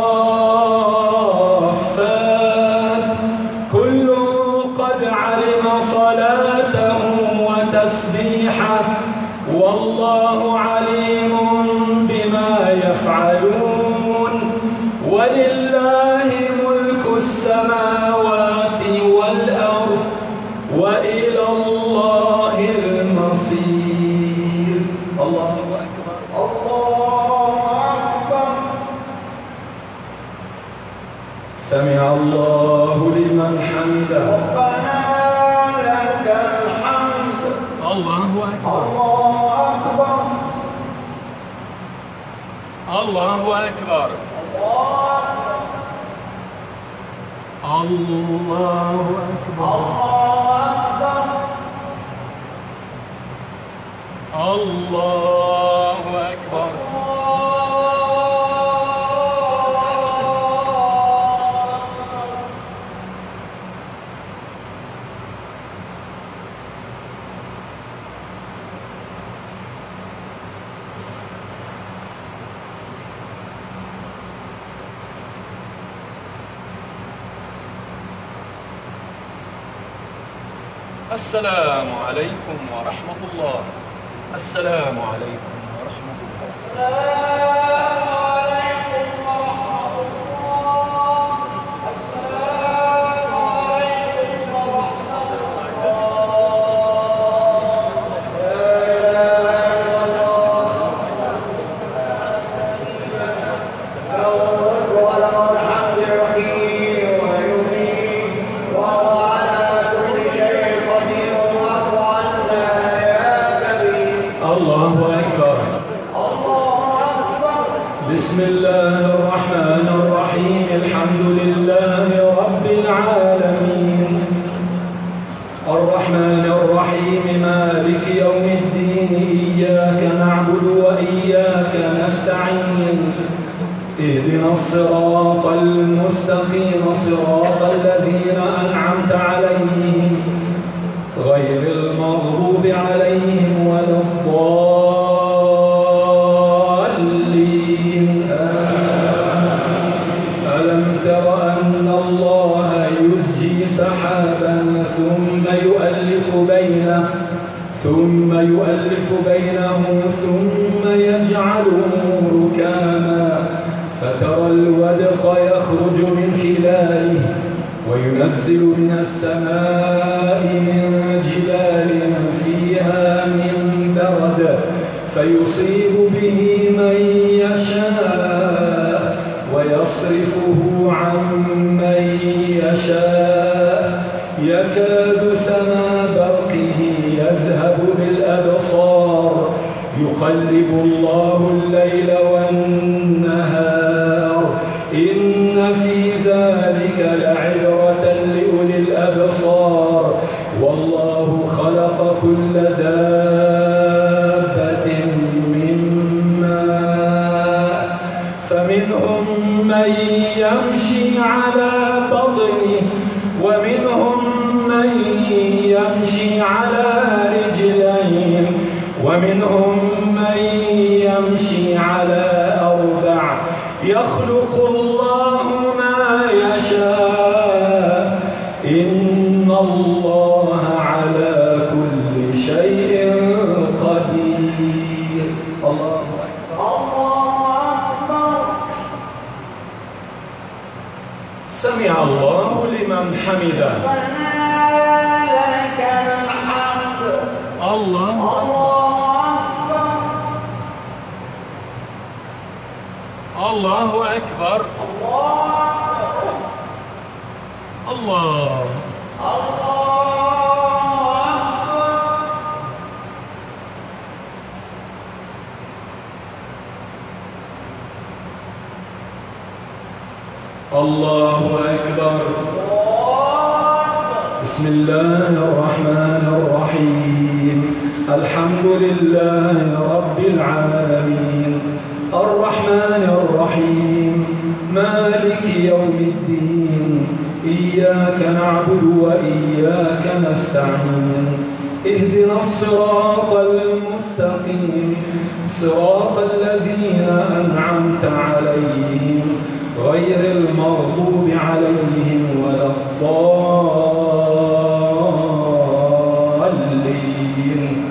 صافات كل قد علم صلاته وتسبيحه والله عليم بما يفعلون. ولله ملك السماوات والأرض وإلى الله المصير. الله أكبر الله أكبر. سمع الله لمن حمده. ربنا لك الحمد. الله أكبر الله أكبر الله أكبر الله أكبر الله أكبر. السلام عليكم ورحمة الله. السلام عليكم ورحمة الله. السلام عليكم ورحمة الله. السلام عليكم ورحمة الله. لا إله إلا الله. له الملك وله الحمد يحيي ويميت وهو على كل شيء قدير. واعف عنا يا كريم. الله أكبر الله أكبر. بسم الله الرحمن الرحيم. الحمد لله رب العالمين الرحمن الرحيم مالك يوم الدين إياك نعبد وإياك نستعين اهدنا الصراط المستقيم صراط الذين أنعمت عليهم غير المغضوب عليهم ولا الضالين. ألم تر أن الله يزجي سحابا ثم يؤلف بينه ثم يؤلف بينه ثم يجعله ركاما فترى الودق يخرج من خلاله وينزل من السماء من جبال فيها من برد فيصيب به من يشاء ويصرفه عن من يشاء يكاد سنا برقه يذهب بالأبصار يقلب الله الليل والنهار إن في ذلك لعبرة لأولي الأبصار. والله خلق كل دابة من ماء فمنهم من يمشي على بطنه ومنهم من يمشي على رجلين ومنهم من يمشي على أربع يخلق الله ما يشاء إن الله على كل شيء قدير. الله أكبر الله أكبر. سمع الله لمن حمده. الله الله أكبر الله الله أكبر. بسم الله الرحمن الرحيم. الحمد لله رب العالمين الرحمن الرحيم مالك يوم الدين إياك نعبد وإياك نستعين اهدنا الصراط المستقيم صراط الذين أنعمت عليهم غير المغضوب عليهم ولا الضالين.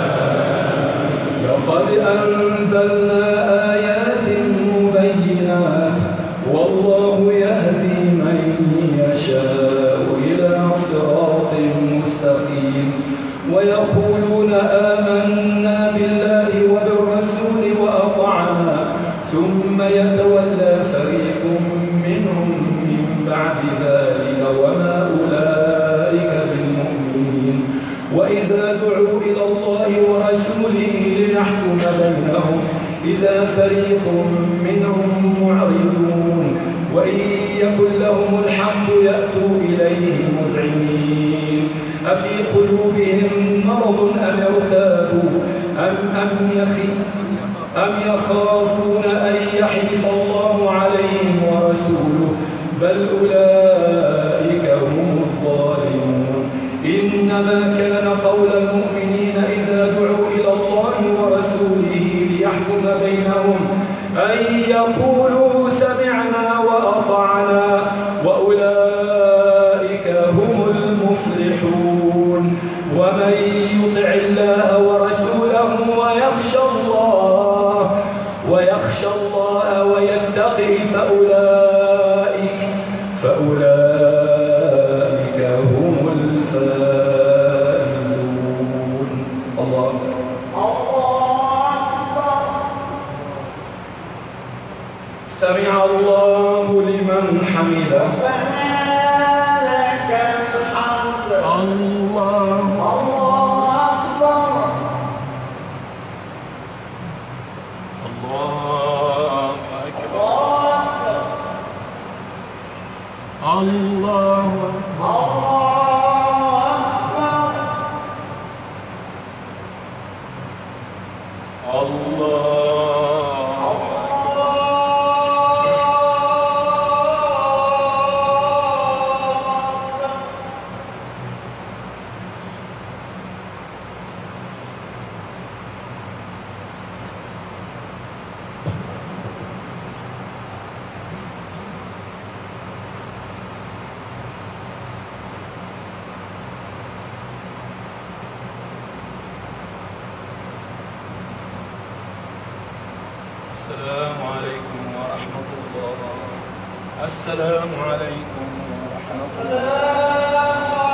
لقد أنزلنا آيات مبينات والله يهدي من يشاء إلى صراط مستقيم. ويقولون آمنا بالله وبالرسول وأطعنا ثم يتولى فريق منهم من بعد ذلك وما أولئك بالمؤمنين. وإذا دعوا إلى الله ورسوله ليحكم بينهم إذا فريق منهم معرضون وإن يكن لهم الحق يأتوا إليه مذعنين. أفي قلوبهم مرض أم ارتابوا أم أم يخي أم يخافون أن يحيف الله عليهم ورسوله بل أولئك هم الظالمون. إنما كان قول المؤمنين إذا دعوا إلى الله ورسوله ليحكم بينهم أن يقولوا سمعنا وأطعنا وأولئك هم المفلحون. ومن يطع الله ورسوله ويخشى الله ويخشى الله ويتقي فأولئك فأولئك هم الفائزون. الله سمع الله لمن حمده. الله الله السلام عليكم ورحمة الله. السلام عليكم ورحمة الله.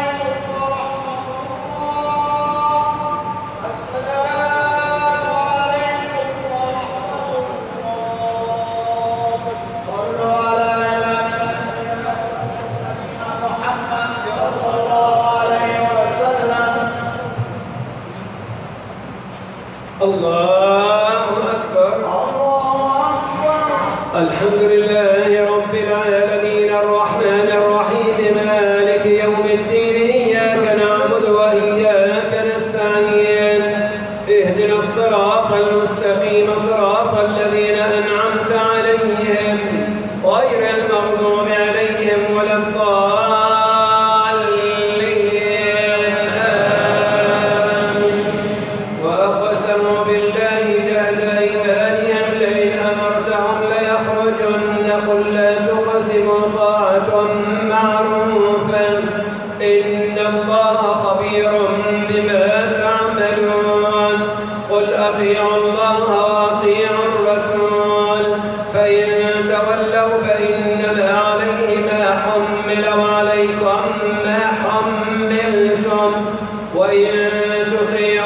الله أكبر. الحمد لله رب العالمين الرحمن الرحيم مالك يوم الدين إياك نعبد وإياك نستعين اهدنا الصراط المستقيم صراط الذين أنعمت عليهم غير المغضوب عليهم ولا الضالين آمين. وأقسموا بالله جهد أيمانهم لئن أمرتهم ليخرجن قل لا تقسموا طاعة معروفة إن الله خبير بما تعملون. قل أطيعوا الله وأطيعوا الرسول فإن تولوا فإنما عليه ما حمل وعليكم ما حملتم وإن تطيعوا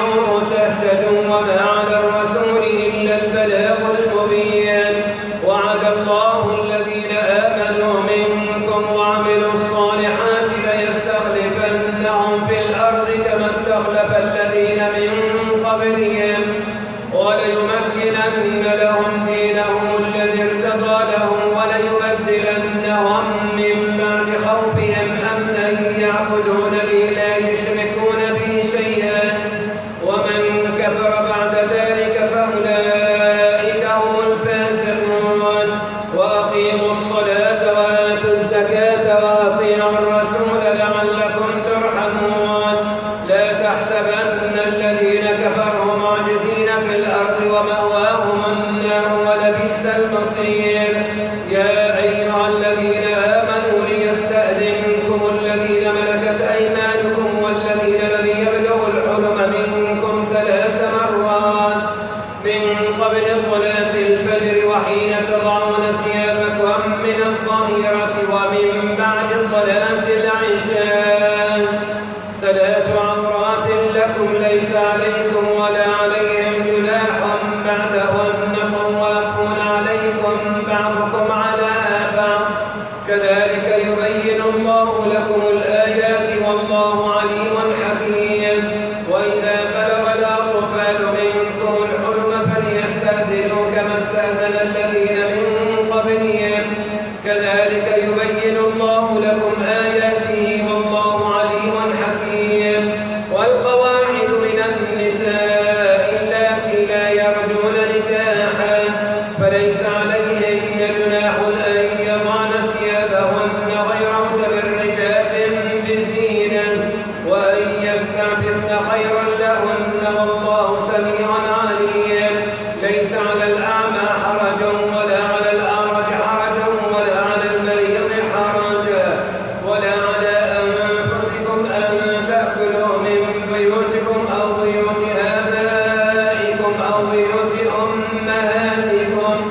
يعبدونني لا يشركون بي شيئا ومن كفر بعد ذلك فأولئك هم الفاسقون وأقيموا الصلاة وآتوا الزكاة وأطيعوا الرسول لعلكم ترحمون لا تحسبن الذين كفروا معجزين في الأرض ومأواهم النار ولبئس المصير يا أيها الذين آمنوا ليستأذنكم الذين ملكت أيمانكم والذين لم يبلغوا الحلم منكم ثلاث مرات من قبل صلاة الفجر وحين تضعون ثيابكم من الظهيرة ومن بعد صلاة العشاء ثلاث عورات لكم ليس عليكم ولا عليهم جناح بعدهن طوافون عليكم بعضكم على بعض كذلك يبين الله لكم الآيات والله عليم حكيم وإذا بلغ الأطفال منكم الحلم فليستأذنوا كما استأذن الذين من قبلهم كذلك يبين الله لكم آياته والله عليم حكيم والقواعد من النساء اللاتي لا يرجون نكاحا فليس عليهن جناح أن يضعن ثيابهن غير متبرجات بزينة وأن يستعففن خيرا لهن والله سميع عليم ليس على الأعمى حرج ولا على الأعرج حرج ولا على المريض حرج ولا على أنفسكم أن تأكلوا من بيوتكم أو بيوت آبائكم أو بيوت أمهاتكم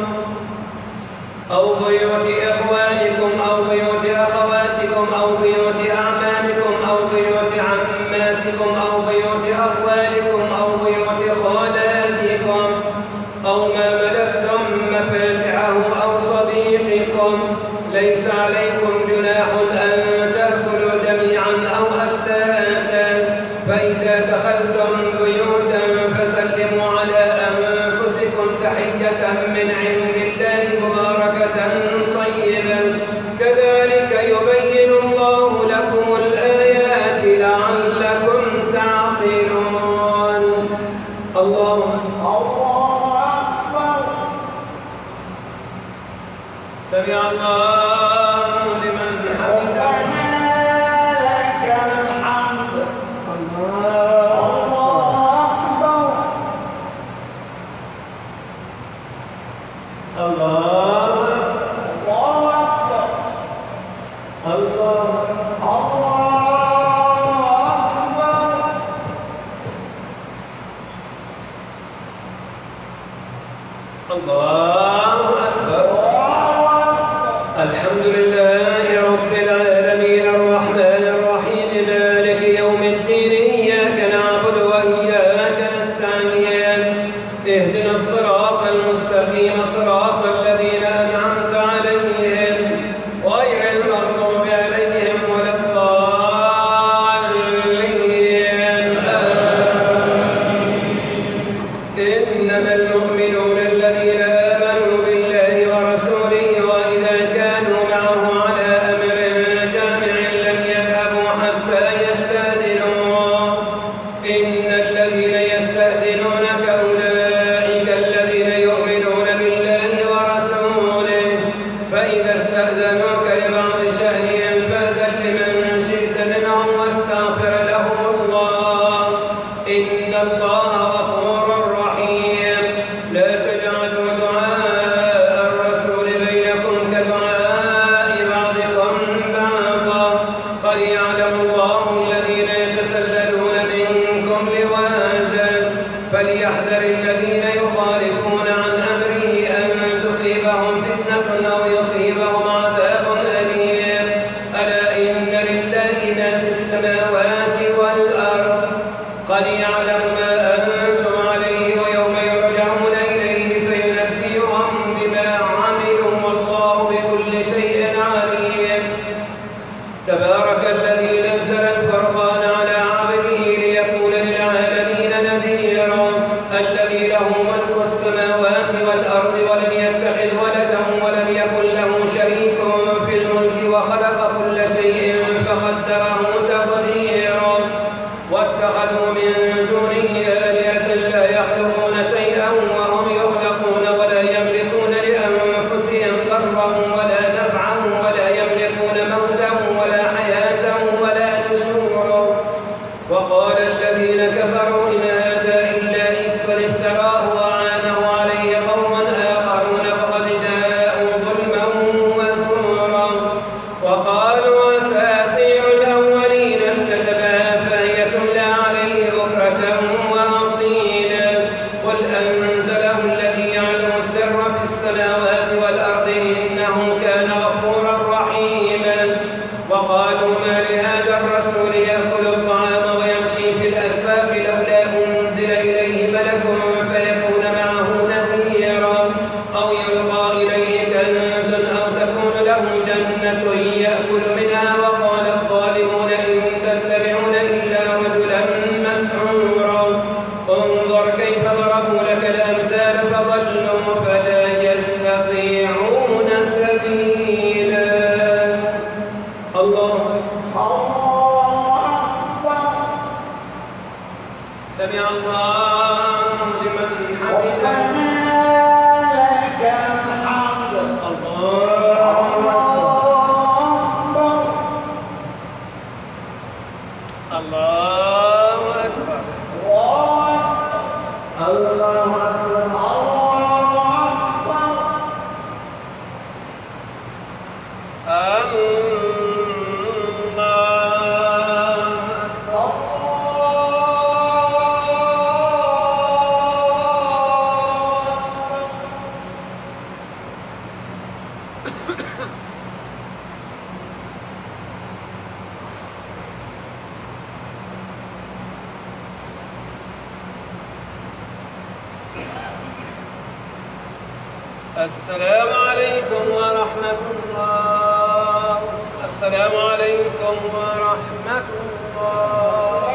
أو بيوت إخوانكم أو بيوت أخواتكم أو بيوت أعمامكم أو بيوت عماتكم أو بيوت أخوالكم أو بيوت خالاتكم أو ما ملكتم مفاتحه أو صديقكم ليس عليكم جناح أن تأكلوا جميعا أو أشتاتا فإذا دخلتم بيوتا فسلموا على أنفسكم تحية من عند الله مباركة طيبة كذلك يبين الله لكم الآيات لعلكم تعقلون الله سمع الله لمن حمده الله الله الله أكبر الحمد لله رب العالمين الرحمن الرحيم مالك يوم الدين إياك نعبد وإياك نستعين اهدنا الصراط المستقيم صراط الذين أنعمت عليهم غير المغضوب عليهم ولا الضالين إنما المؤمنون الذين آمنوا بالله ورسوله وإذا كانوا معه على أمر جامع لم يذهبوا حتى يستأذنوه إن الذين يستأذنونك أولئك الذين يؤمنون بالله ورسوله فإذا استأذنوك لبعض شأنهم فأذن لمن شئت منهم واستغفر لهم الله إن الله غفور رحيم لا تجعلوا دعاء الرسول بينكم كدعاء بعضكم بعضا قد يعلم الله الذين يتسللون منكم لواذا فليحذر الذين يخالفون عن أمره أن تصيبهم فتنة أو يصيبهم عذاب أليم ألا إن لله ما في السماوات والأرض قد يعلم ما أنتم عليه ويوم يرجعون إليه فينبئهم بما عملوا والله بكل شيء عليم تبارك الذي نزل الفرقان على عبده ليكون للعالمين نذيرا الذي له ملك السماوات والأرض ولم يتخذ ولدا ولم يكن له شريك في الملك وخلق كل شيء فقدره سمع الله لمن حمده. السلام عليكم ورحمة الله. السلام عليكم ورحمة الله.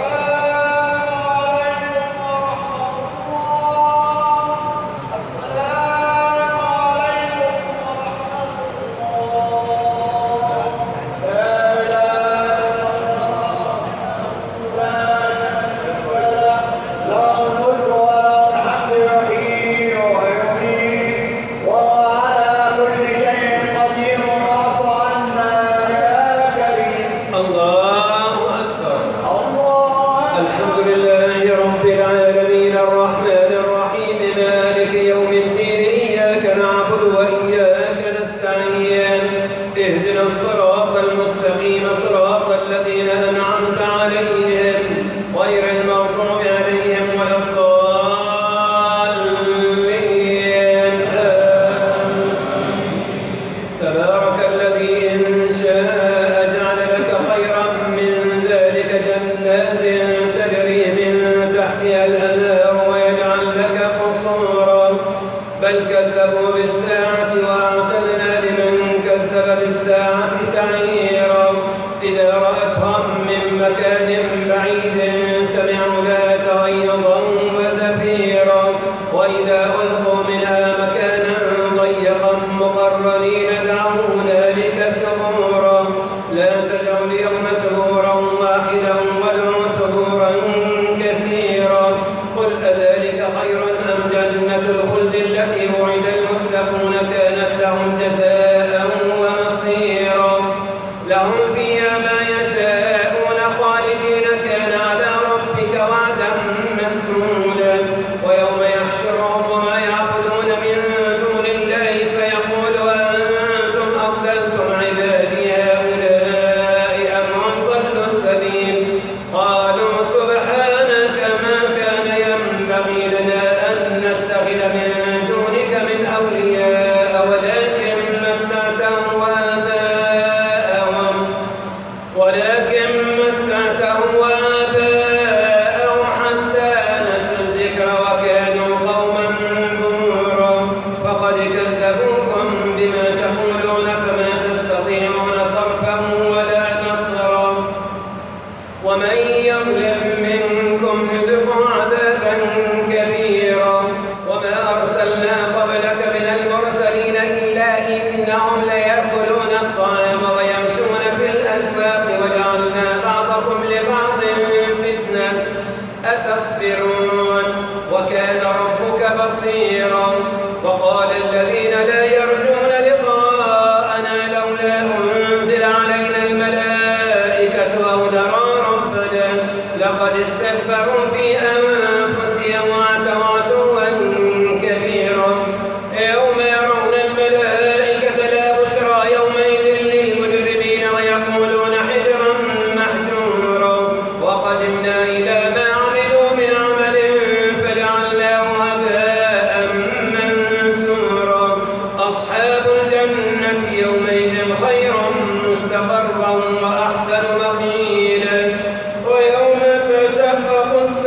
مستقرا وأحسن مقيلا ويوم تشقق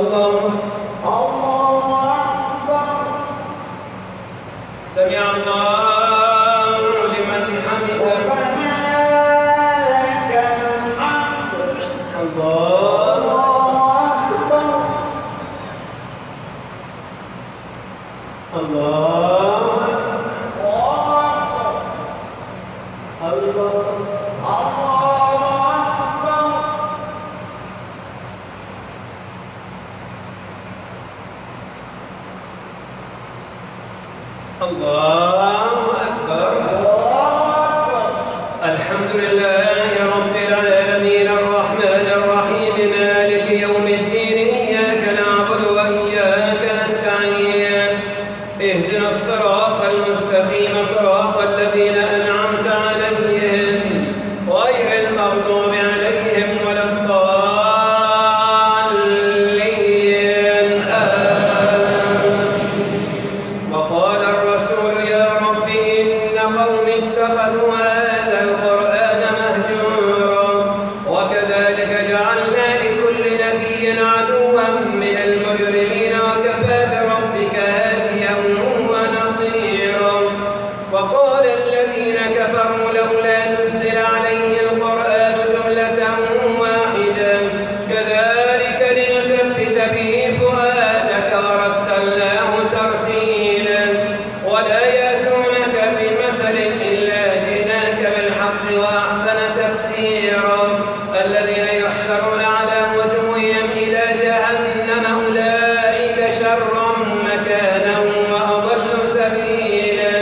الله سمع الله لمن حمده الله الله الله أكبر. الحمد لله رب العالمين الرحمن الرحيم مالك يوم الدين إياك نعبد وإياك نستعين اهدنا الصراط المستقيم صراط الذين أنعمت عليهم غير المغضوب عليهم ولا الضالين آمين. وقال الرسول يا رب إن قوم اتخذوا هذا القرآن مهجورا وكذلك جعلنا لكل نبي عدوا من المجرمين وكفى بربك هاديا ونصيرا. وقال الذين كفروا لولا نزل عليه القرآن جملة واحدة كذلك لنثبت به فؤادك ورتلناه ترتيلا ولا يأتونك بمثل إلا جئناك بالحق وأحسن تفسيرا. الذين يحشرون على وجوههم إلى جهنم أولئك شر مكانا وأضل سبيلا.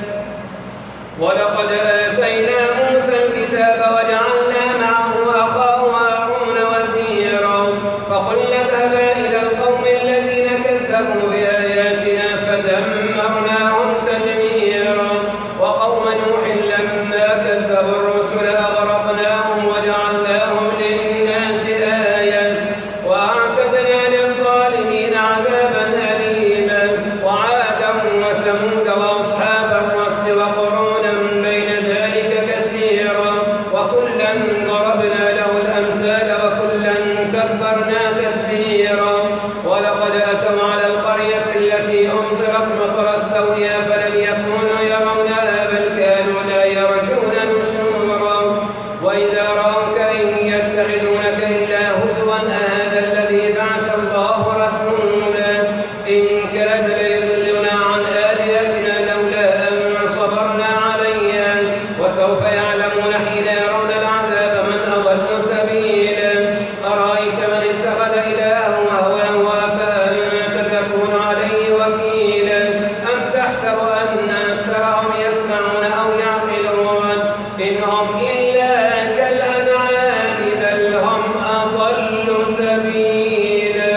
ولقد آتينا موسى الكتاب وجعلنا معه أخاه هارون وزيرا فقلنا اذهبا إلى القوم الذين كذبوا بآياتنا فدمرناهم تدميرا. وقوم نوح لما كذبوا الرسل أغرقناهم وجعلناهم للناس آية وأعتدنا للظالمين عذابا أليما. وعادا وثمود وأصحاب الرس وقرونا بين ذلك كثيرا وكلا ضربنا له الأمثال وكلا تبرنا تتبيرا. ولقد أتوا على القرية التي أمطرت مطر السوء فلم يكونوا يرونها بل كانوا لا يرجون نشورا. وإذا رأوك إن يتخذونك إلا هزوا أهذا الذي بعث الله رسولا إن كاد ليضلنا عن آلهتنا لولا أن صبرنا عليها. وسوف يعلمون حين يرون العذاب من أضل سبيلا. أرأيت من اتخذ إلهه هواه أفأنت تكون عليه وكيلا أم تحسب أن أكثرهم يسمعون أو يعقلون إن هم إلا كالأنعام بل هم أضل سبيلا.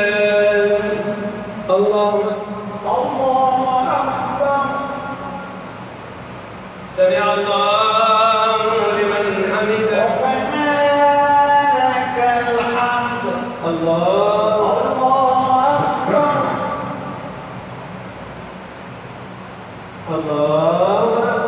الله سمع الله لمن حمده الله الله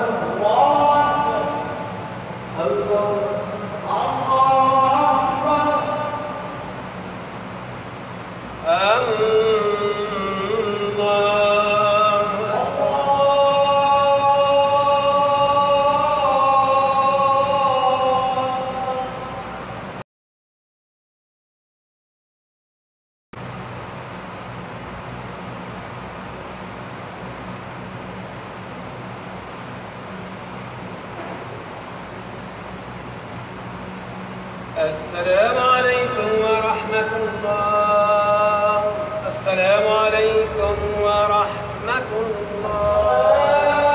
السلام عليكم ورحمة الله. السلام عليكم ورحمة الله.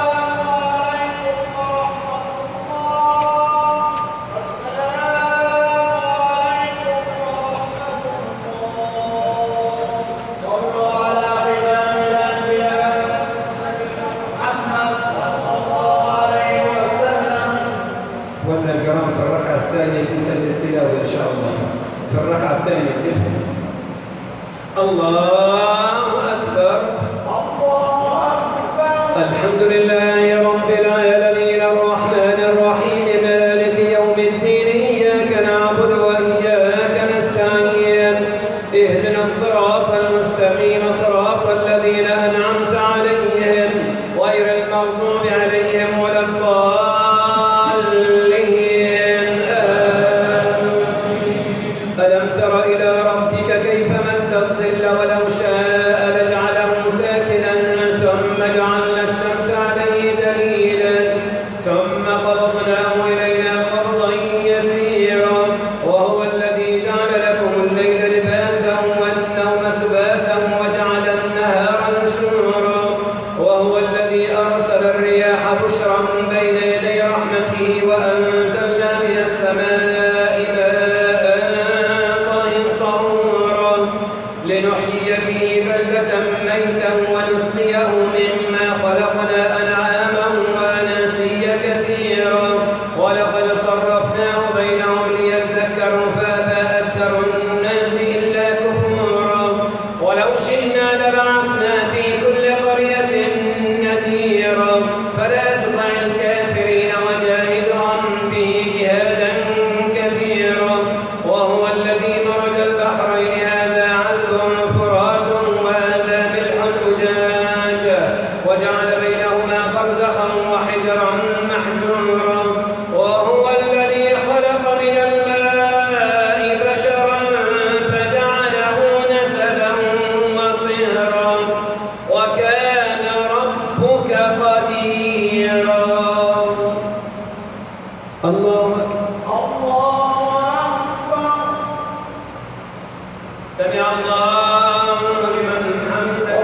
وأنا الكرام في الركعة الثانية في سجدة التلاوة إن شاء الله في الركعة الثانية تلك. الله أكبر. الحمد لله رب العالمين الرحمن الرحيم مالك يوم الدين إياك نعبد وإياك نستعين اهدنا الصراط لنحيي به بلدة ميتا ونسقيه مما خلقنا أنعاما وأناسيا كثيرا ولقد صرفناه بينهم ليذكروا فأبى أكثر الناس إلا كفورا ولو شئنا لبعثنا في كل قرية نذيرا فلا تطع الكافرين وجاهدهم به جهادا كبيرا وهو الذي مرج البحرين هذا عذب فرات وهذا ملح أجاج وجعل بينهما برزخا وحجرا محجورا وهو الذي خلق من الماء بشرا فجعله نسبا وصهرا وكان ربك قديرا. الله سمع الله لمن حمده.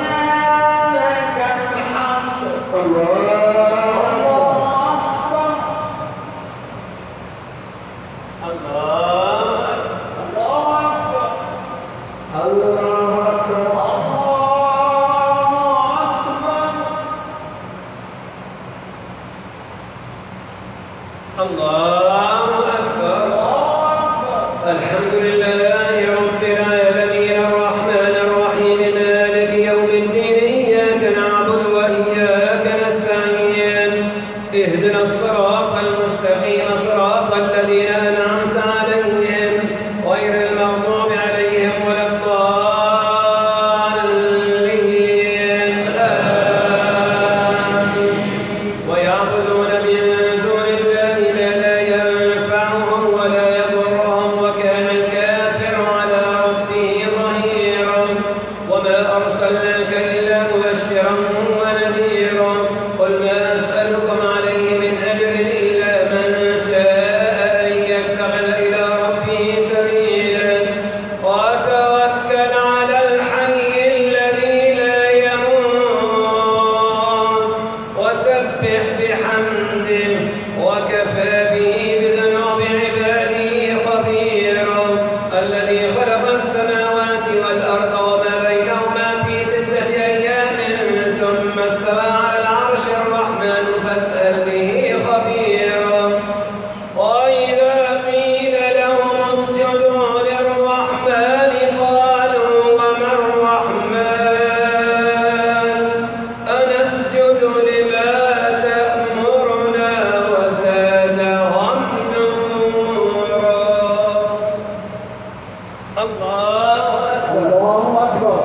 الله أكبر. الحمد لله رب العالمين الرحمن الرحيم مالك يوم الدين إياك نعبد وإياك نستعين اهدنا الصراط المستقيم صراط الذين أنعمت عليهم غير المغضوب عليهم ولا الضالين آمين. ويعبدون من دون الله ما لا ينفعهم ولا يضرهم وكان الكافر على ربه ظهيرا وما أرسلناك إلا مبشرا ونذيرا قل ما أسألكم عليه من أجر إلا من شاء أن يتخذ إلى ربه سبيلا وتوكل على الحي الذي لا يموت وسبح بحمده وكفى به بذنوب عباده خبيرا الذي خلق السماوات والأرض وما بينهما في ستة أيام ثم استوى على العرش الرحمن فاسأل به خبيرا وإذا قيل لهم اسجدوا للرحمن قالوا وما الرحمن أنسجد لما تأمرنا وزادهم نفورا. الله أكبر.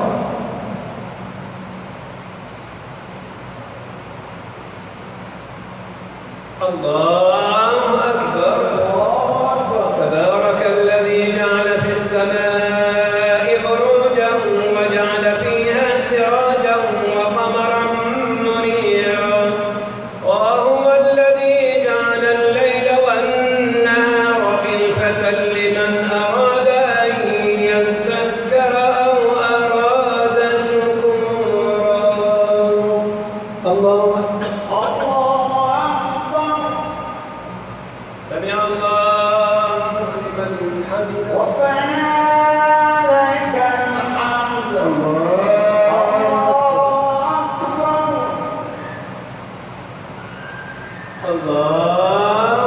الله أكبر. تبارك الذي جعل في السماء بروجا وجعل فيها سراجا وقمرا منيرا وهو الذي جعل الليل والنهار خلفة لمن أراد أن يذكر أو أراد شكورا. الله أكبر. سمع الله لمن حمده. الله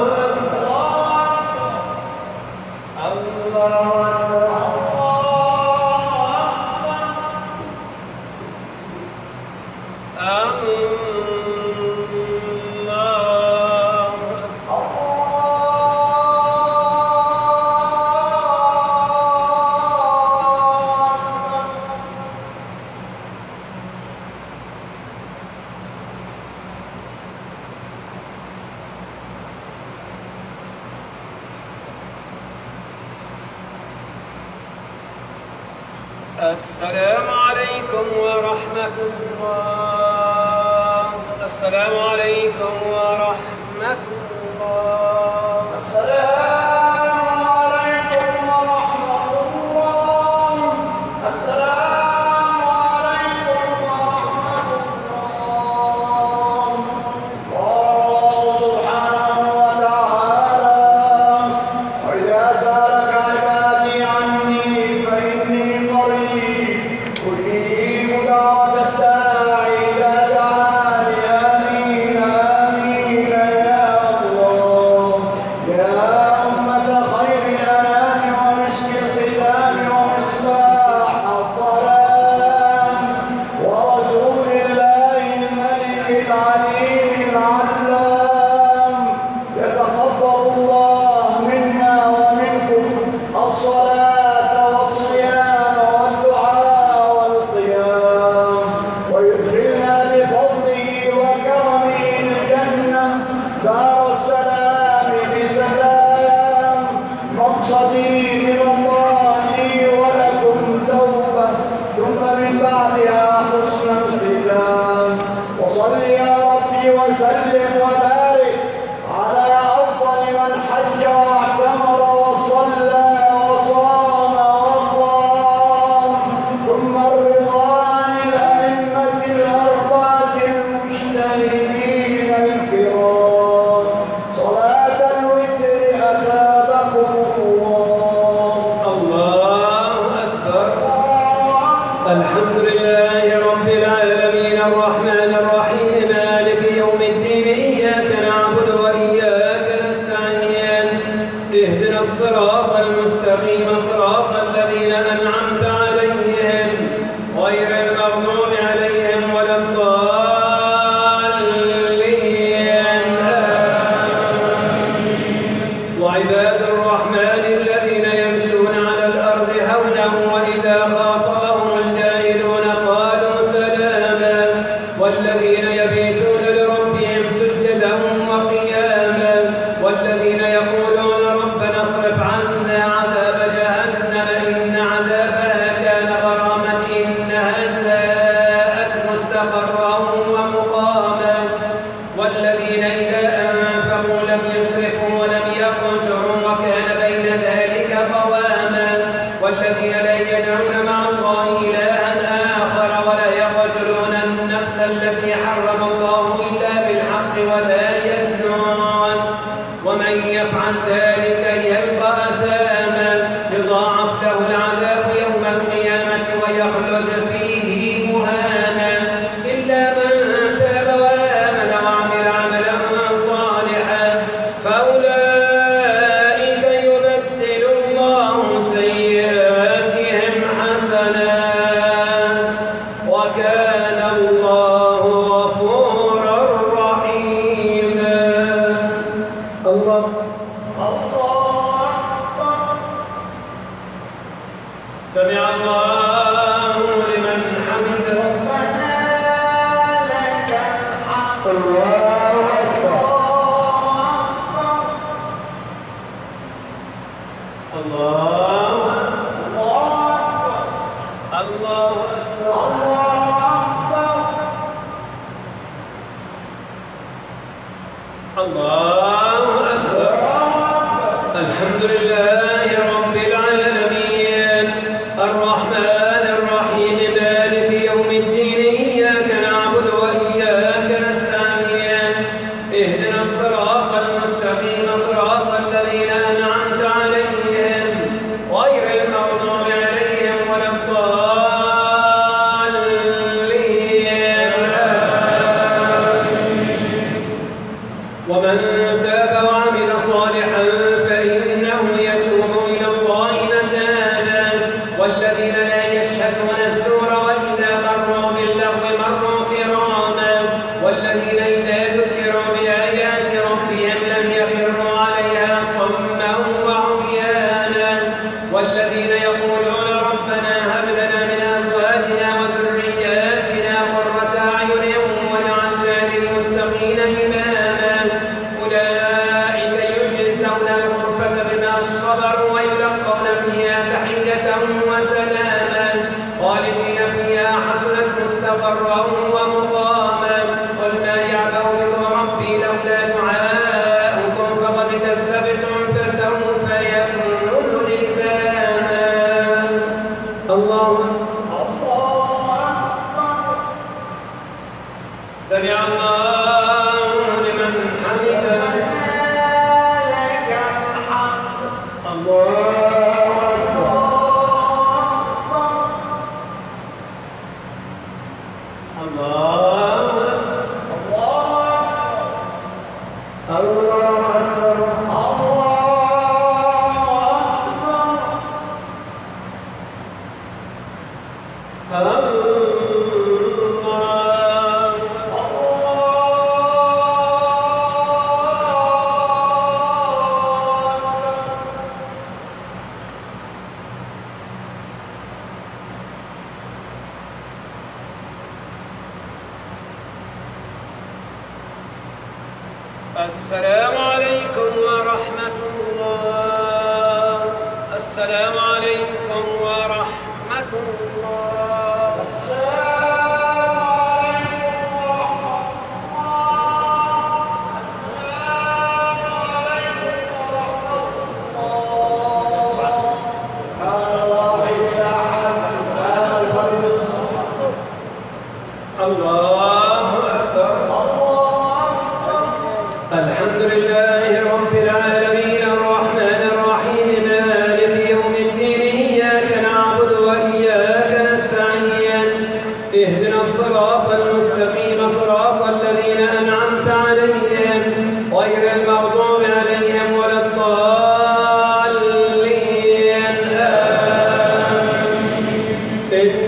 السلام عليكم ورحمة الله. السلام عليكم ورحمة الله. السلام عليكم ورحمة الله. السلام عليكم ورحمة الله. الله سبحانه وتعالى وإذا سألك عبادي عني فإني قريب الحمد لله رب العالمين الرحمن الرحيم مالك يوم الدين إياك نعبد وإياك نستعين اهدنا الصراط المستقيم صراط الذين أنعمت عليهم غير المغضوب عليهم ولا الضالين وعباد الرحمن الذين يمشون على الأرض هونا وإذا خاطبهم الجاهلون قالوا سلاما والذين يبيتون لربهم سجدا وقياما والذين يقولون ربنا اصرف عنا عذاب جهنم إن عذابها كان غراما إنها ساءت مستقرا ومقاما والذين إذا أنفقوا لم يسرفوا ولم يقتروا وكان بين ذلك قواما والذين لا يدعون مع الله إلها آخر ولا يقتلون النفس التي حرم الله إلا بالحق ولا يزنون ومن يفعل ذلك يلقى أثاما يضاعف له العذاب يوم القيامة ويخلد فيه مهانا إلا من تاب وآمن وعمل عملا صالحا فأولئك يبدل الله سيئاتهم حسنات وكان الله غفورا رحيما. الله سمع الله لمن حمده. الله أكبر. الله الله الله أكبر. الحمد لله رب العالمين الرحمن الرحيم مالك يوم الدين إياك نعبد وإياك نستعين اهدنا الصراط المستقيم صراط الذين أنعمت عليهم غير المغضوب عليهم ولا الضالين ومن تاب وعمل صالحا فإنه يتوب إلى الله متابا والذين لا يشهدون الزور وإذا مروا باللغو مروا كراما والذين إذا ذكروا بآيات ربهم لم يخروا عليها صما وعميانا والذين يقولون ربنا هب لنا من أزواجنا وذرياتنا قرة أعين واجعلنا للمتقين إماما أولئك يجزون الغرفة بما صبروا ويلقون فيها تحية وسلاما خالدين فيها حسنت مستقرا ومقاما قل ما يعبأ بكم ربي لولا دعاؤكم فقد كذبتم فسوف يكون لزاما. الله سمع الله لمن حمده. الله السلام عليكم ورحمة الله. السلام عليكم ورحمة الله. الله أكبر. الحمد لله رب العالمين الرحمن الرحيم مالك يوم الدين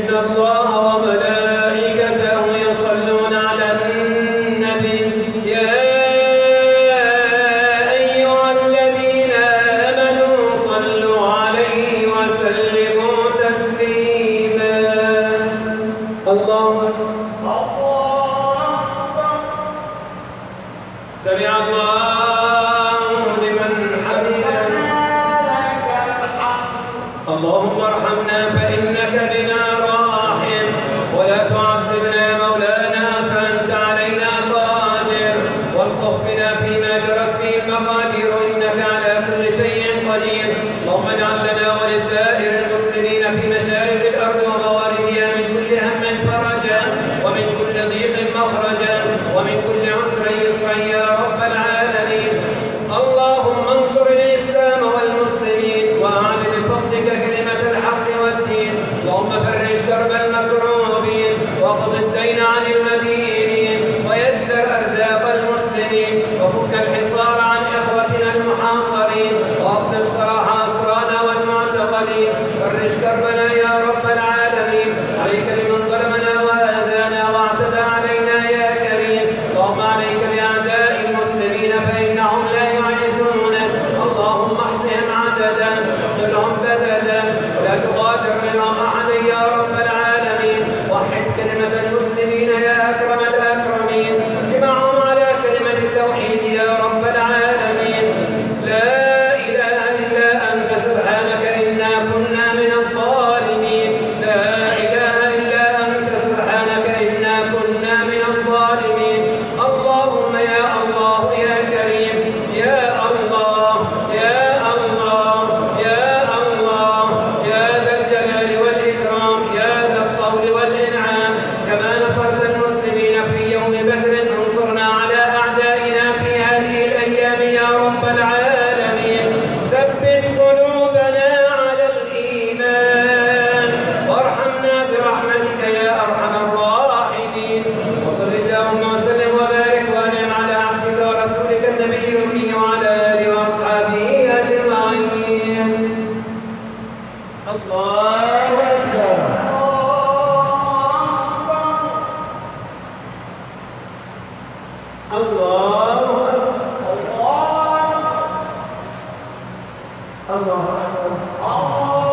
إن الله وملائكته يصلون على النبي يا أيها الذين آمنوا صلوا عليه وسلموا تسليما. الله أكبر. سمع الله لمن حمده. اللهم ارحمنا فإنك بنا راحم ولا تعذبنا يا مولانا فأنت علينا قادر والطف بنا فيما جرت به المقادير إنك على كل شيء قدير. اللهم اجعل لنا ولسائر المسلمين في مشارق الأرض ومغاربها من كل هم فرجا ومن كل ضيق مخرجا ومن كل عسر يسرا يا رب العالمين. اللهم انصر الإسلام والمسلمين وأعل بفضلك كلمة الحق والدين. اللهم فرج كرب المكروبين واقض الدين عن المدينين ويسر أرزاق المسلمين وفك الحصار عن إخوتنا المحاصرين وأطلق سراح أسرانا والمعتقلين. فرج كربنا يا رب العالمين. عليك بمن ظلمنا وآذانا واعتدى علينا يا كريم. اللهم عليك بأعداء المسلمين فإنهم لا يعجزونك. اللهم احصهم عددا اقتلهم بددا ولا تغادر منهم أحدا يا رب العالمين. وحد كلمة المسلمين يا أكرم الأكرمين. اجمعهم على كلمة التوحيد يا رب العالمين. لا إله إلا أنت سبحانك إنا كنا من الظالمين. لا إله إلا أنت سبحانك إنا كنا من الظالمين. اللهم يا الله يا كريم يا الله يا الله يا الله يا ذا الجلال والإكرام يا ذا الطول والإنعام. كما نصرت المسلمين في يوم بدر انصرنا على أعدائنا في هذه الأيام يا رب العالمين. ثبت قلوبنا على الإيمان وارحمنا برحمتك يا أرحم الراحمين. وصل اللهم وسلم وبارك وأنعم على عبدك ورسولك النبي الأمي وعلى آله وأصحابه أجمعين. الله أكبر. الله أكبر. الله أكبر.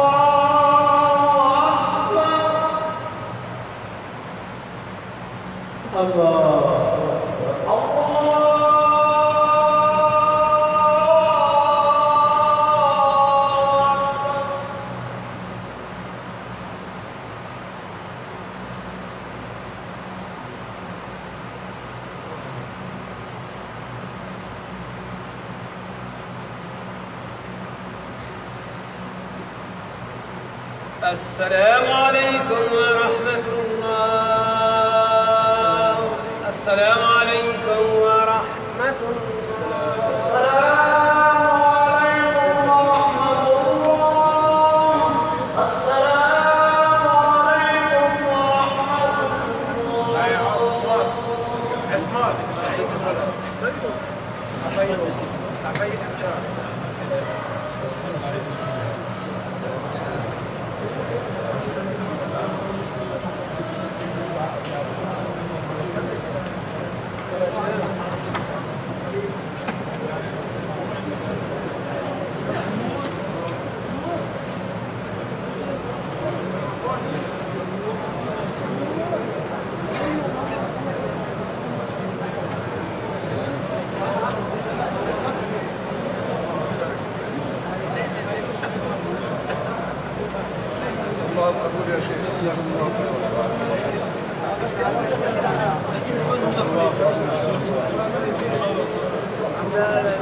الله أكبر. السلام عليكم ورحمة الله. السلام عليكم ورحمة الله. الله قبول يا شيخ، جزاكم الله خيرا.